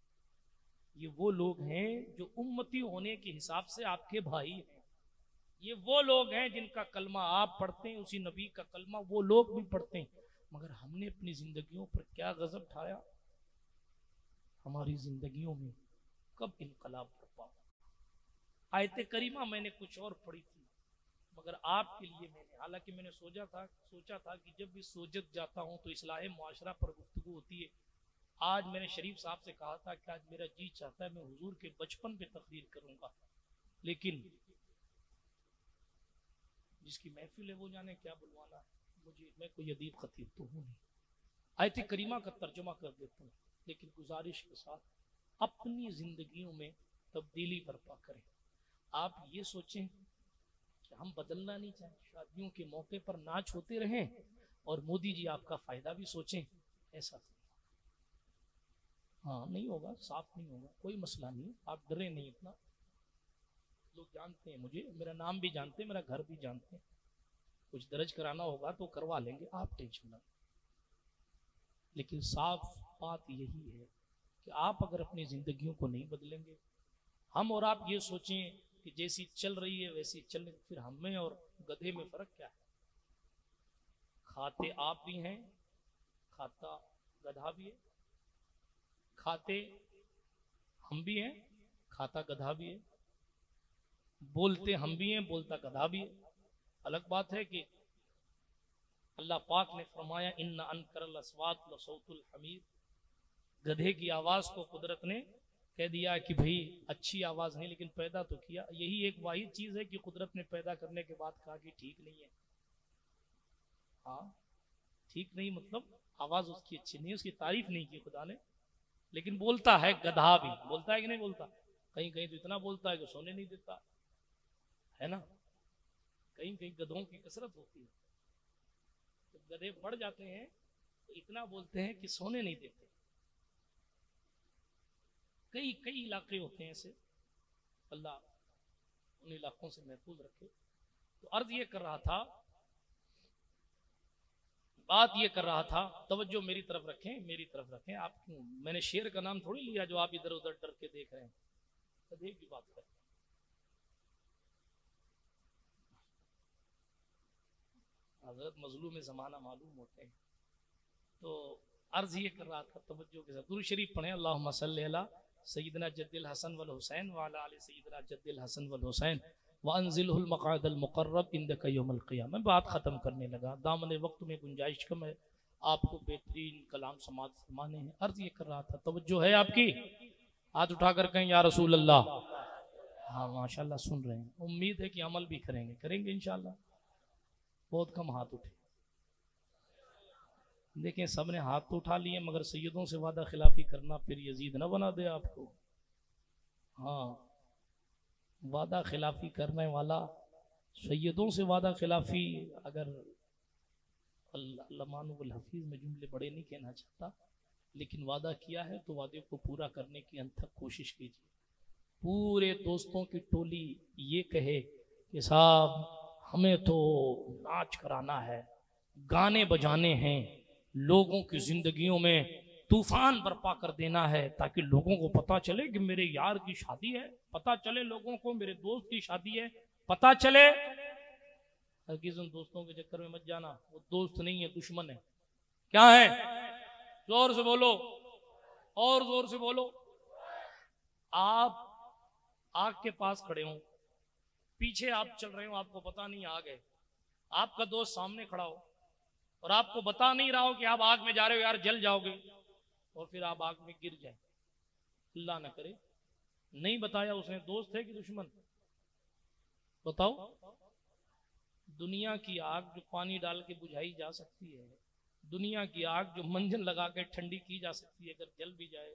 ये वो लोग हैं जो उम्मती होने के हिसाब से आपके भाई हैं, ये वो लोग हैं जिनका कलमा आप पढ़ते हैं, उसी नबी का कलमा वो लोग भी पढ़ते हैं। मगर हमने अपनी जिंदगियों पर क्या गजब ठाया, हमारी जिंदगियों में कब इनकलाब बरपा। आयत करीमा मैंने कुछ और पढ़ी थी, मगर आपके लिए मैंने, हालांकि मैंने सोचा था कि जब भी सोजत जाता हूं तो इस्लाह मुआशरा पर गुफ्तगू होती है। आज मैंने शरीफ साहब से कहा था कि आज मेरा जी चाहता है मैं हुजूर के बचपन पे तकरीर करूंगा, लेकिन जिसकी महफिल है वो जाने क्या बुलवाना है मुझे, मैं कोई अदीब खतीब तो हूँ नहीं। आयत करीमा का तर्जुमा कर देता हूँ, लेकिन गुजारिश के साथ अपनी जिंदगियों में तब्दीली बर्पा करें। आप ये सोचें कि हम बदलना नहीं चाहें, शादियों के मौके पर नाच होते रहें और मोदी जी आपका फायदा भी सोचें, ऐसा हाँ नहीं होगा, साफ नहीं होगा, कोई मसला नहीं, आप डरे नहीं इतना। लोग जानते हैं मुझे, मेरा नाम भी जानते हैं, मेरा घर भी जानते हैं, कुछ दर्ज कराना होगा तो करवा लेंगे, आप टेंशन ना। लेकिन साफ बात यही है कि आप अगर अपनी जिंदगियों को नहीं बदलेंगे, हम और आप ये सोचें कि जैसी चल रही है वैसी चल रही, फिर हमें और गधे में फर्क क्या है? खाते आप भी हैं, खाता गधा भी है। खाते हम भी हैं, खाता गधा भी है। बोलते हम भी हैं, बोलता गधा भी है। अलग बात है कि अल्लाह पाक ने फरमाया इन्ना अनकरल अस्वात लसौतुल हमीर, गधे की आवाज को कुदरत ने कह दिया कि भाई अच्छी आवाज नहीं, लेकिन पैदा तो किया। यही एक वाहिद चीज है कि कुदरत ने पैदा करने के बाद कहा कि ठीक नहीं है। हाँ, ठीक नहीं मतलब आवाज उसकी अच्छी नहीं, उसकी तारीफ नहीं की खुदा ने, लेकिन बोलता है। गधा भी बोलता है कि नहीं बोलता? कहीं कहीं तो इतना बोलता है कि सोने नहीं देता है ना। कहीं कहीं गधों की कसरत होती है, तो गधे बढ़ जाते हैं तो इतना बोलते हैं कि सोने नहीं देते। कई कई इलाके होते हैं ऐसे, अल्लाह उन इलाकों से महफूज रखे। तो अर्ज ये कर रहा था, बात ये कर रहा था, तवज्जो मेरी तरफ रखें, मेरी तरफ रखें। आप क्यों, मैंने शेर का नाम थोड़ी लिया जो आप इधर उधर डर के देख रहे हैं। गधे की बात करते हैं। हजरत मजलूम में ज़माना मालूम होते हैं। तो अर्ज ये कर रहा था तवज्जो के साथ, दुरूद शरीफ पढ़ें। अल्लाहुम्मा सल्ली अला सय्यिदना जद्दिल हसन वल हुसैन व अला आलि सय्यिदना जद्दिल हसन वल हुसैन व अनज़िलहुल मक़अदल मुक़र्रब इंदका यौमल क़ियामह। मैं बात ख़त्म करने लगा, दामन वक्त में गुंजाइश कम है, आपको बेहतरीन कलाम समात फरमाने हैं। अर्ज ये कर रहा था, तवज्जो है आपकी? हाथ उठा कर कहें या रसूल अल्लाह। हाँ माशाल्लाह सुन रहे हैं। उम्मीद है कि अमल भी करेंगे इंशाल्लाह। बहुत कम हाथ उठे, देखें सबने हाथ तो उठा लिए, मगर सैयदों से वादा खिलाफी करना फिर यजीद ना बना दे आपको। हाँ, वादा खिलाफी करने वाला, सैयदों से वादा खिलाफी, अगर अल्लाह हफीज में जुमले बड़े नहीं कहना चाहता, लेकिन वादा किया है तो वादे को पूरा करने की अनथक कोशिश कीजिए। पूरे दोस्तों की टोली ये कहे कि साहब हमें तो नाच कराना है, गाने बजाने हैं, लोगों की जिंदगियों में तूफान बर्पा कर देना है, ताकि लोगों को पता चले कि मेरे यार की शादी है, पता चले लोगों को मेरे दोस्त की शादी है, पता चले। हरगिज़ उन दोस्तों के चक्कर में मत जाना, वो दोस्त नहीं है, दुश्मन है। क्या है? जोर से बोलो, और जोर से बोलो। आप आग के पास खड़े हो, पीछे आप चल रहे हो, आपको पता नहीं आ गए, आपका दोस्त सामने खड़ा हो और आपको बता नहीं रहा हो कि आप आग में जा रहे हो, यार जल जाओगे, और फिर आप आग में गिर जाए, अल्लाह ना करे। नहीं बताया उसने, दोस्त है कि दुश्मन? बताओ। दुनिया की आग जो पानी डाल के बुझाई जा सकती है, दुनिया की आग जो मंजन लगा के ठंडी की जा सकती है, अगर जल भी जाए,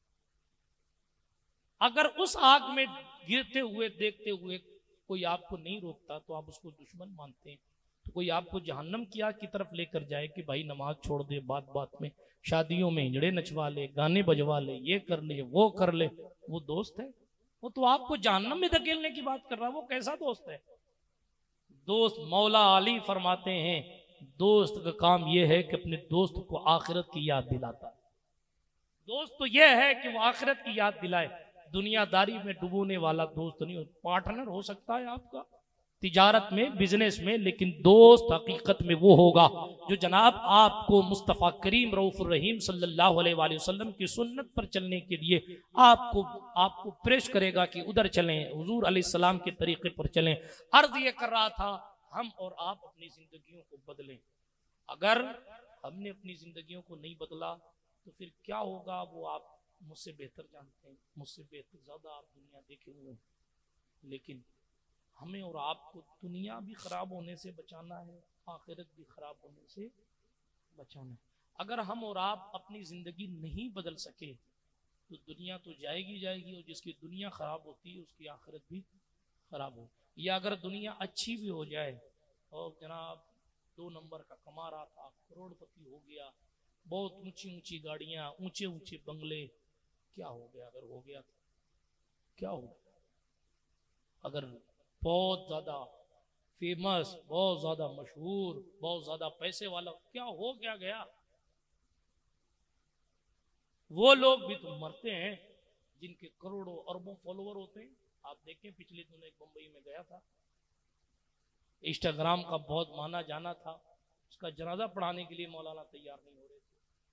अगर उस आग में गिरते हुए देखते हुए कोई आपको नहीं रोकता तो आप उसको दुश्मन मानते हैं। तो कोई आपको जहन्नम की आग की तरफ लेकर जाए कि भाई नमाज छोड़ दे, बात बात में शादियों में हिजड़े नचवा ले, गाने बजवा ले, ये कर ले, वो कर ले, वो दोस्त है? वो तो आपको जहन्नम में धकेलने की बात कर रहा है, वो कैसा दोस्त है? दोस्त, मौला अली फरमाते हैं, दोस्त का काम यह है कि अपने दोस्त को आखिरत की याद दिलाता है। दोस्त तो यह है कि वो आखिरत की याद दिलाए, दुनियादारी में डुबोने वाला दोस्त नहीं हो। पार्टनर हो सकता है आपका तिजारत में, बिजनेस में, लेकिन दोस्त हकीकत में वो होगा जो जनाब आपको मुस्तफ़ा करीम रऊफ़ुर रहीम सल्लल्लाहु अलैहि वसल्लम की सुन्नत पर चलने के लिए आपको प्रेस करेगा कि उधर चलें, हुजूर अलैहिस्सलाम के तरीके पर चलें। अर्ज ये कर रहा था, हम और आप अपनी जिंदगियों को बदलें। अगर हमने अपनी जिंदगियों को नहीं बदला तो फिर क्या होगा, वो आप मुझसे बेहतर जानते हैं, मुझसे बेहतर ज़्यादा आप दुनिया देखे हुए हैं। लेकिन हमें और आपको दुनिया भी खराब होने से बचाना है, आखिरत भी खराब होने से बचाना है। अगर हम और आप अपनी जिंदगी नहीं बदल सके तो दुनिया तो जाएगी जाएगी, और जिसकी दुनिया खराब होती है उसकी आखिरत भी खराब हो। या अगर दुनिया अच्छी भी हो जाए और जनाब 2 नंबर का कमा रहा था, करोड़पति हो गया, बहुत ऊंची ऊंची गाड़ियां, ऊंचे ऊंचे बंगले, क्या हो गया? अगर हो गया तो क्या हो गया? अगर बहुत ज्यादा फेमस, बहुत ज्यादा मशहूर, बहुत ज्यादा पैसे वाला, क्या हो क्या गया? वो लोग भी तो मरते हैं जिनके करोड़ों अरबों फॉलोवर होते हैं। आप देखें, पिछले दिनों एक बंबई में गया था, इंस्टाग्राम का बहुत माना जाना था, उसका जनाजा पढ़ाने के लिए मौलाना तैयार नहीं हो रहे थे।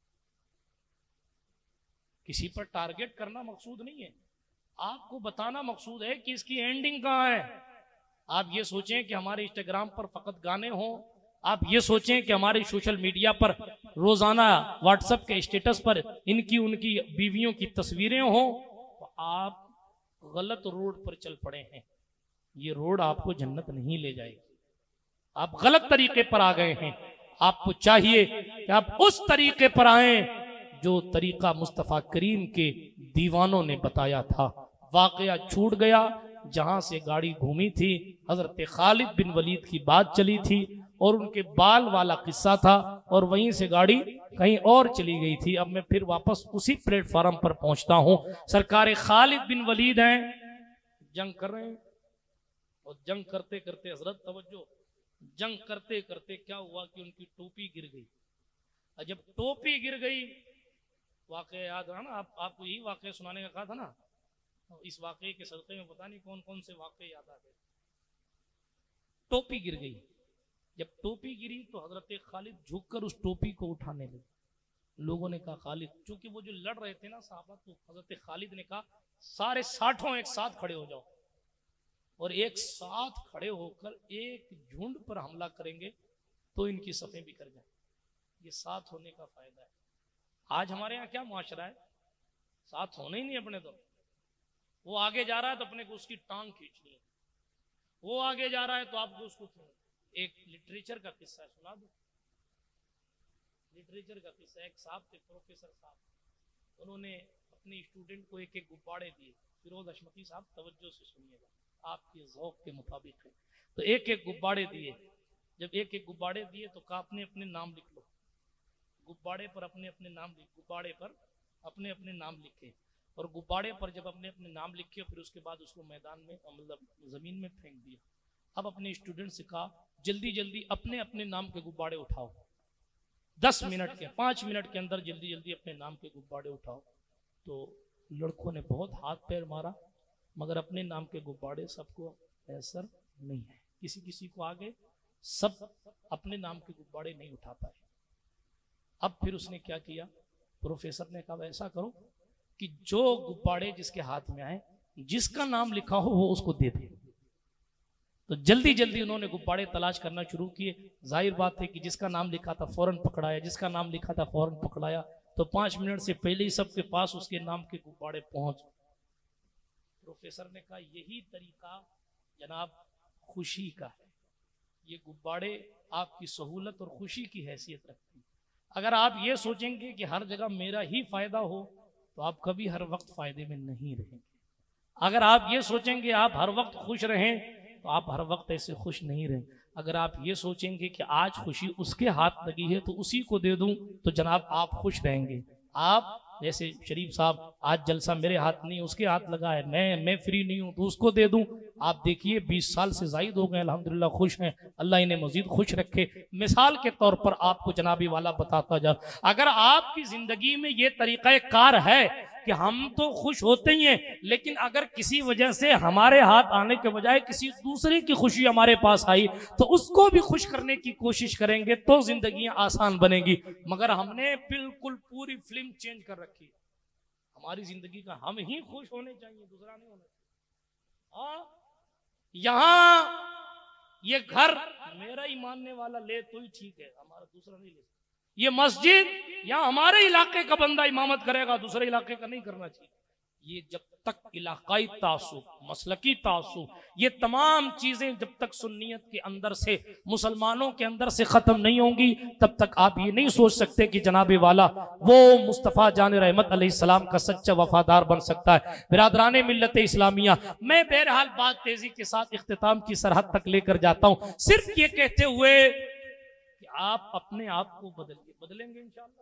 किसी पर टारगेट करना मकसूद नहीं है, आपको बताना मकसूद है कि इसकी एंडिंग कहाँ है। आप ये सोचें कि हमारे इंस्टाग्राम पर फकत गाने हों, आप ये सोचें कि हमारे सोशल मीडिया पर रोजाना व्हाट्सएप के स्टेटस पर इनकी उनकी बीवियों की तस्वीरें हों, तो आप गलत रोड पर चल पड़े हैं। ये रोड आपको जन्नत नहीं ले जाएगी, आप गलत तरीके पर आ गए हैं। आपको चाहिए कि आप उस तरीके पर आए जो तरीका मुस्तफा करीम के दीवानों ने बताया था। वाकया छूट गया, जहां से गाड़ी घूमी थी हजरत खालिद बिन वलीद की बात चली थी और उनके बाल वाला किस्सा था, और वहीं से गाड़ी कहीं और चली गई थी। अब मैं फिर वापस उसी प्लेटफॉर्म पर पहुंचता हूं। सरकार खालिद बिन वलीद हैं, जंग कर रहे हैं, और जंग करते करते हजरत तवज्जो, जंग करते करते क्या हुआ कि उनकी टोपी गिर गई। और जब टोपी गिर गई, वाकया याद है ना, आपको यही वाकया सुनाने का कहा था ना, इस वाकये के सदक़े में पता नहीं कौन कौन से वाकये याद आ गए। टोपी गिर गई, जब टोपी गिरी तो हजरत खालिद झुककर उस टोपी को उठाने लगे। लोगों ने कहा खालिद, चूंकि वो जो लड़ रहे थे ना साहबा, तो हजरत खालिद ने कहा सारे 60 एक साथ खड़े हो जाओ, और एक साथ खड़े होकर एक झुंड पर हमला करेंगे तो इनकी सफ़ें बिखर जाए। ये साथ होने का फायदा है। आज हमारे यहाँ क्या मुआशरा है, साथ होना ही नहीं अपने। तो वो आगे जा रहा है तो अपने को उसकी टांग खींचनी है, वो आगे जा रहा है तो आपको उसको खींचना। एक लिटरेचर का किस्सा है, सुना दो। लिटरेचर का किस्सा, एक साहब थे, प्रोफेसर साहब, उन्होंने अपने स्टूडेंट को एक एक गुब्बारे दिए। फिरोज हशमती साहब तवज्जो से सुनिएगा, आपके ज़ौक़ के मुताबिक है। तो एक एक गुब्बारे दिए। जब एक एक गुब्बारे दिए तो कहा अपने अपने नाम लिख लो। गुब्बारे पर अपने अपने नाम लिख, गुब्बारे पर अपने अपने नाम लिखे, और गुब्बारे पर जब अपने अपने नाम लिखे फिर उसके बाद उसको मैदान में मतलब ज़मीन में फेंक दिया। अब अपने स्टूडेंट से कहा जल्दी जल्दी अपने अपने नाम के गुब्बारे उठाओ, 10 मिनट के 5 मिनट के अंदर जल्दी जल्दी अपने नाम के गुब्बारे उठाओ। तो लड़कों ने बहुत हाथ पैर मारा, मगर अपने नाम के गुब्बारे सबको असर नहीं है। किसी किसी को आगे, सब अपने नाम के गुब्बारे नहीं उठा पाए। अब फिर उसने क्या किया, प्रोफेसर ने कहा ऐसा करो कि जो गुब्बारे जिसके हाथ में आए, जिसका नाम लिखा हो वो उसको दे दे। तो जल्दी जल्दी उन्होंने गुब्बारे तलाश करना शुरू किए। जाहिर बात है कि जिसका नाम लिखा था फौरन पकड़ाया, जिसका नाम लिखा था फौरन पकड़ाया। तो 5 मिनट से पहले ही सबके पास उसके नाम के गुब्बारे पहुंच। प्रोफेसर ने कहा यही तरीका जनाब खुशी का है। ये गुब्बारे आपकी सहूलत और खुशी की हैसियत रखती है। अगर आप ये सोचेंगे कि हर जगह मेरा ही फायदा हो तो आप कभी हर वक्त फायदे में नहीं रहेंगे। अगर आप ये सोचेंगे आप हर वक्त खुश रहें तो आप हर वक्त ऐसे खुश नहीं रहें। अगर आप ये सोचेंगे कि आज खुशी उसके हाथ लगी है तो उसी को दे दूं तो जनाब आप खुश रहेंगे। आप जैसे शरीफ साहब, आज जलसा मेरे हाथ नहीं उसके हाथ लगा है, मैं फ्री नहीं हूं तो उसको दे दूं। आप देखिए 20 साल से जायद हो गए, अल्हम्दुलिल्लाह खुश हैं, अल्लाह इन्हें मजीद खुश रखे। मिसाल के तौर पर आपको जनाबी वाला बताता जा, अगर आपकी जिंदगी में ये तरीका कार है कि हम तो खुश होते ही हैं, लेकिन अगर किसी वजह से हमारे हाथ आने के बजाय किसी दूसरे की खुशी हमारे पास आई तो उसको भी खुश करने की कोशिश करेंगे तो जिंदगी आसान बनेगी। मगर हमने बिल्कुल पूरी फिल्म चेंज कर रखी है हमारी जिंदगी का। हम ही खुश होने चाहिए, दूसरा नहीं होना चाहिए। यहाँ ये घर मेरा ही मानने वाला ले तो ही ठीक है, हमारा दूसरा नहीं ले। ये मस्जिद यहाँ हमारे इलाके का बंदा इमामत करेगा, दूसरे इलाके का नहीं करना चाहिए। ये जब तक इलाकाई तासुब, मसलकी तासुब, ये तमाम चीजें जब तक सुन्नियत के अंदर से, मुसलमानों के अंदर से खत्म नहीं होंगी, तब तक आप ये नहीं सोच सकते कि जनाबे वाला वो मुस्तफ़ा जान रहमत अलैहिस्सलाम का सच्चा वफादार बन सकता है। बिरादराने मिल्लत इस्लामिया, मैं बहरहाल बात तेजी के साथ इख्तिताम की सरहद तक लेकर जाता हूँ, सिर्फ ये कहते हुए कि आप अपने आप को बदलेंगे इंशाअल्लाह,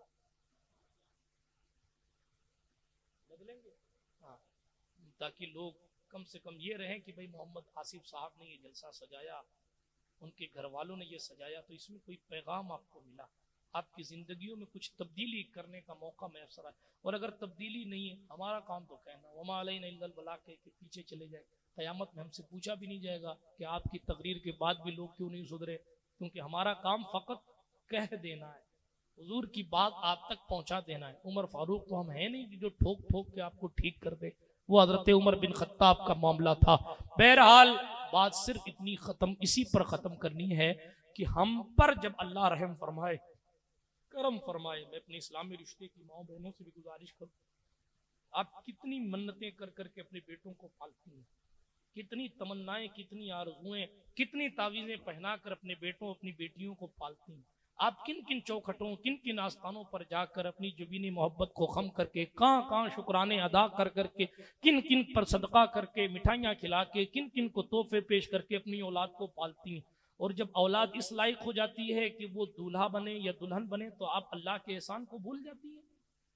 बदलेंगे। हाँ, ताकि लोग कम से कम ये रहें कि भाई मोहम्मद आसिफ साहब ने ये जलसा सजाया, उनके घर वालों ने ये सजाया, तो इसमें कोई पैगाम आपको मिला। आपकी जिंदगियों में कुछ तब्दीली करने का मौका मैसर आए। और अगर तब्दीली नहीं है, हमारा काम तो कहना वमा अलैना इल्लल बलाग के पीछे चले जाए। क़यामत में हमसे पूछा भी नहीं जाएगा कि आपकी तकरीर के बाद भी लोग क्यों नहीं सुधरे, क्योंकि हमारा काम फ़कत कह देना है, हुजूर की बात आप तक पहुंचा देना है। उमर फारूक तो हम है नहीं कि जो ठोक ठोक के आपको ठीक कर दे, वो हजरत उमर बिन खत्ताब का मामला था। बहरहाल बात सिर्फ इतनी खत्म, इसी पर ख़त्म करनी है कि हम पर जब अल्लाह रहम फरमाए, करम फरमाए। मैं अपने इस्लामी रिश्ते की माओ बहनों से भी गुजारिश करूँ, आप कितनी मन्नतें कर करके अपने बेटों को पालती हैं, कितनी तमन्नाएं, कितनी आरज़ुएं, कितनी तावीज़ें पहना कर अपने बेटों अपनी बेटियों को पालती हैं। आप किन किन चौखटों, किन किन आस्थानों पर जाकर अपनी जुबीनी मोहब्बत को खम करके, कहाँ कहाँ शुक्राने अदा कर करके, किन किन पर सदका करके, मिठाइयाँ खिला के, किन किन को तोहफे पेश करके अपनी औलाद को पालती हैं। और जब औलाद इस लायक हो जाती है कि वो दूल्हा बने या दुल्हन बने, तो आप अल्लाह के एहसान को भूल जाती है।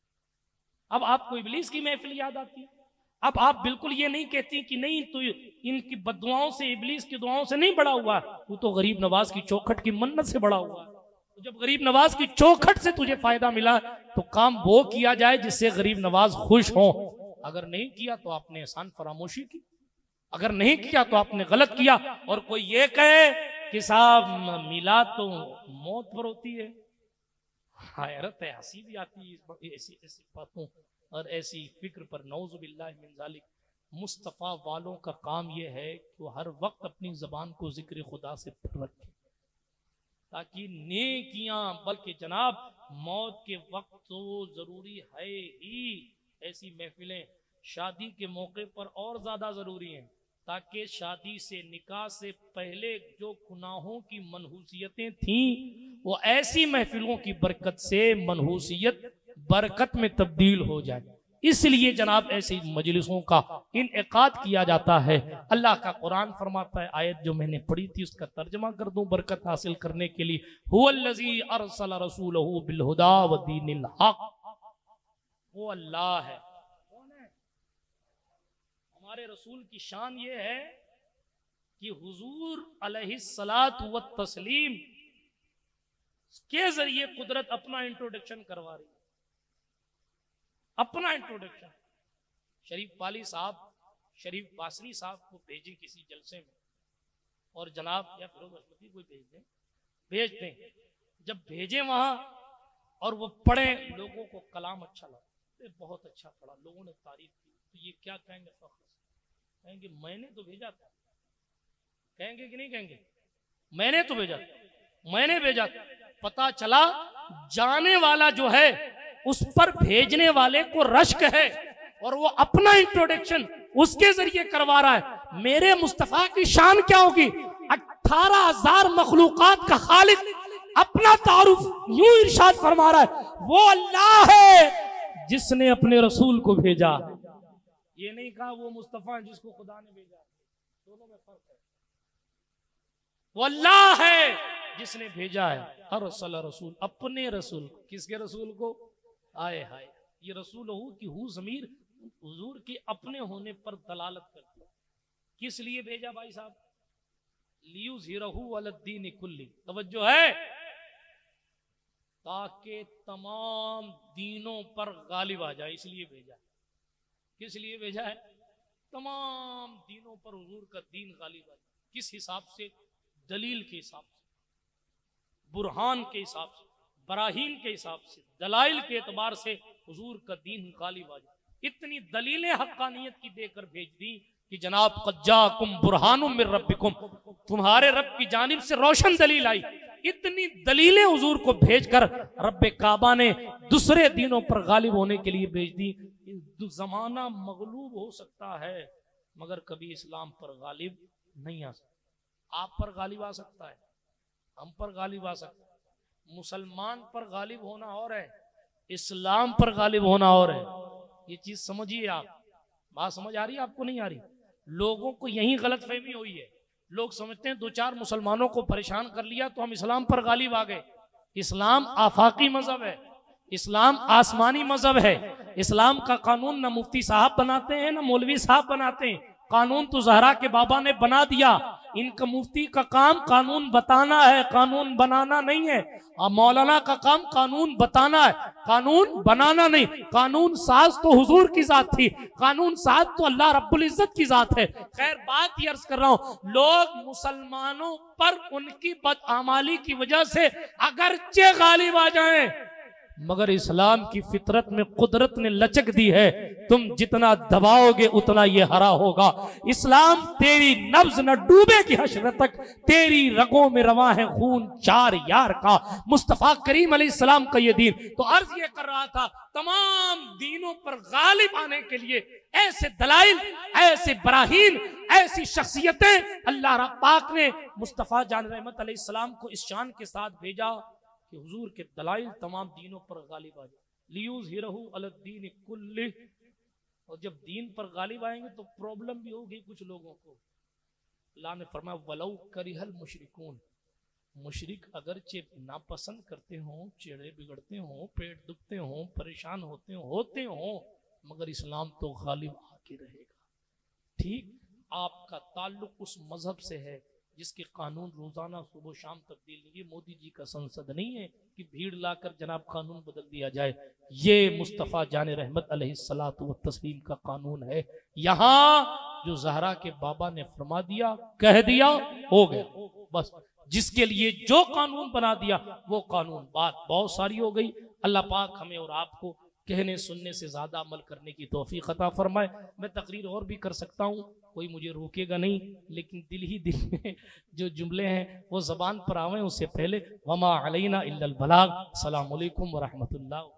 अब आपको इब्लीस की महफिल याद आती है। अब आप बिल्कुल ये नहीं कहती कि नहीं तो इनकी बद्दुआओं से, इब्लीस की दुआओं से नहीं बड़ा हुआ, तू तो गरीब नवाज की चौखट की मन्नत से बड़ा हुआ। तो जब गरीब नवाज की चौखट से तुझे फायदा मिला, तो काम वो किया जाए जिससे गरीब नवाज खुश हो। अगर नहीं किया तो आपने एहसान फरामोशी की, अगर नहीं किया तो आपने गलत किया। और कोई ये कहे कि साहब मिला तो मौत पर होती है, हैरत है, हंसी भी आती है ऐसी ऐसी बातों और ऐसी फिक्र पर। नौज़ुबिल्लाहि मिन ज़ालिक। मुस्तफ़ा वालों का काम यह है कि वो हर वक्त अपनी ज़बान को ज़िक्र खुदा से पर रखें, ताकि नेकियां, बल्कि जनाब मौत के वक्त तो ज़रूरी है ही, ऐसी महफिलें शादी के मौके पर और ज़्यादा ज़रूरी हैं, ताकि शादी से, निकाह से पहले जो गुनाहों की मनहूसियतें थीं, वो ऐसी महफिलों की बरकत से मनहूसियत बरकत में तब्दील हो जाए। इसलिए जनाब ऐसी मजलिसों का इनेकाद किया जाता है। अल्लाह का कुरान फरमाता है, आयत जो मैंने पढ़ी थी उसका तर्जमा कर दूं बरकत हासिल करने के लिए, हुवल्लज़ी अरसल रसूलहू बिल हुदा व दीनिल हक। वो अल्लाह है। कौन है? हमारे रसूल की शान ये है कि हुजूर अलैहिस्सलातु व तस्लीम के जरिए कुदरत अपना इंट्रोडक्शन करवा रही है, अपना इंट्रोडक्शन। शरीफ वाली साहब, शरीफ बासरी साहब को भेजे किसी जलसे में, और जनाब या फिरोज अहमदी को भेज दें। जब भेजे वहां और वो पढ़े, लोगों को कलाम अच्छा लगा, बहुत अच्छा पढ़ा, लोगों ने तारीफ की, तो ये क्या कहेंगे? फख्र से कहेंगे मैंने तो भेजा था। कहेंगे कि नहीं कहेंगे? मैंने तो भेजा, मैंने भेजा। पता चला जाने वाला जो है उस पर भेजने वाले को रश्क है, और वो अपना इंट्रोडक्शन उसके जरिए करवा रहा है। मेरे मुस्तफा की शान क्या होगी? 18,000 मखलूकात का खालिक अपना तारुफ यूं इरशाद फरमा रहा है, वो अल्लाह है जिसने अपने रसूल को भेजा। ये नहीं कहा वो मुस्तफा जिसको खुदा ने भेजा, दोनों में फर्क है। वो अल्लाह है जिसने भेजा है। अरसल रसूल, अपने रसूल। किसके रसूल को? आए हाय, ये रसूल हु की हु ज़मीर हुजूर के अपने होने पर दलालत करती है। किस लिए भेजा भाई साहब? लियुज़हिरहु अलद्दीन कुल्ली। तवज्जो है, ताकि तमाम दीनों पर गालिब आ जाए, इसलिए भेजा। किस लिए भेजा है? तमाम दीनों पर हुजूर का दीन गालिब आ जाए। किस हिसाब से? दलील के हिसाब से, बुरहान के हिसाब से, बराहीन के हिसाब से, दलाइल के एतबार से हुजूर का दीन गालिब आ जाए। इतनी दलीलें हक्कानियत की देकर भेज दी कि जनाब क़द जाकुम बुरहानुम मिर रब्बिकुम, तुम्हारे रब की जानिब से रोशन दलील आई। इतनी दलीलें हुजूर को भेजकर रब्बे काबा ने दूसरे दीनों पर गालिब होने के लिए भेज दी। जमाना मगलूब हो सकता है, मगर कभी इस्लाम पर गालिब नहीं आ सकता। आप पर गालिब आ सकता है, हम पर गालिब आ सकता है। मुसलमान पर गालिब होना और है, इस्लाम पर गालिब होना और है। ये चीज समझिए आप। बात समझ आ रही है आपको? नहीं आ रही? लोगों को यही गलत फहमी हुई है। लोग समझते हैं 2-4 मुसलमानों को परेशान कर लिया तो हम इस्लाम पर गालिब आ गए। इस्लाम आफाकी मजहब है, इस्लाम आसमानी मजहब है। इस्लाम का कानून ना मुफ्ती साहब बनाते हैं ना मौलवी साहब बनाते हैं। कानून तो ज़हरा के बाबा ने बना दिया। इनका मुफ्ती का काम कानून बताना है, कानून बनाना नहीं है। और मौलाना का काम कानून बताना है, कानून बनाना नहीं। कानून साज तो हुजूर की जात थी, कानून साज तो अल्लाह रब्बुल इज्जत की जात है। खैर बात ये अर्ज कर रहा हूं, लोग मुसलमानों पर उनकी बदआमाली की वजह से अगरचे गालिब आ जाएं, मगर इस्लाम की फितरत में कुदरत ने लचक दी है, तुम जितना दबाओगे उतना ये हरा होगा। इस्लाम तेरी नब्ज न डूबेगी हश्र तक, तेरी रगों में रवा है खून चार यार का, मुस्तफा करीम अलैहिस्सलाम का ये दीन। तो अर्ज ये कर रहा था, तमाम दीनों पर गालिब आने के लिए ऐसे दलाइल, ऐसे बराहीन, ऐसी शख्सियतें अल्लाह पाक ने मुस्तफा जान रहमत अलैहिस्सलाम को इस शान के साथ भेजा कि हुजूर के दलाइल तमाम दीनों पर गालिब आ जाए। लियूज़हिरहु अलद्दीन कुल्ली, और जब दीन पर गालिब आएंगे तो प्रॉब्लम भी होगी कुछ लोगों को। अल्लाह ने फरमाया वलौ करिहल मुशरिकून, मुशरिक अगरचे नापसंद करते हों, चेहरे बिगड़ते हों, पेट दुखते हों, परेशान होते हों, मगर इस्लाम तो गालिब आके रहेगा। ठीक आपका ताल्लुक उस मजहब से है जिसके कानून रोजाना सुबह शाम तब्दील नहीं। ये मोदी जी का संसद नहीं है कि भीड़ लाकर जनाब कानून बदल दिया जाए। ये मुस्तफ़ा जान रहमत अलैहिस्सलातु व तस्लीम का कानून है। यहाँ जो ज़हरा के बाबा ने फरमा दिया, कह दिया, हो गया बस। जिसके लिए जो कानून बना दिया वो कानून, बात बहुत सारी हो गई। अल्लाह पाक हमें और आपको कहने सुनने से ज्यादा अमल करने की तौफीक अता फरमाए। मैं तकरीर और भी कर सकता हूँ, कोई मुझे रोकेगा नहीं, लेकिन दिल ही दिल में जो जुमले हैं वो जबान पर आवे उससे पहले वमा अलैना इल्लल बलाग। अस्सलामु अलैकुम व रहमतुल्लाह।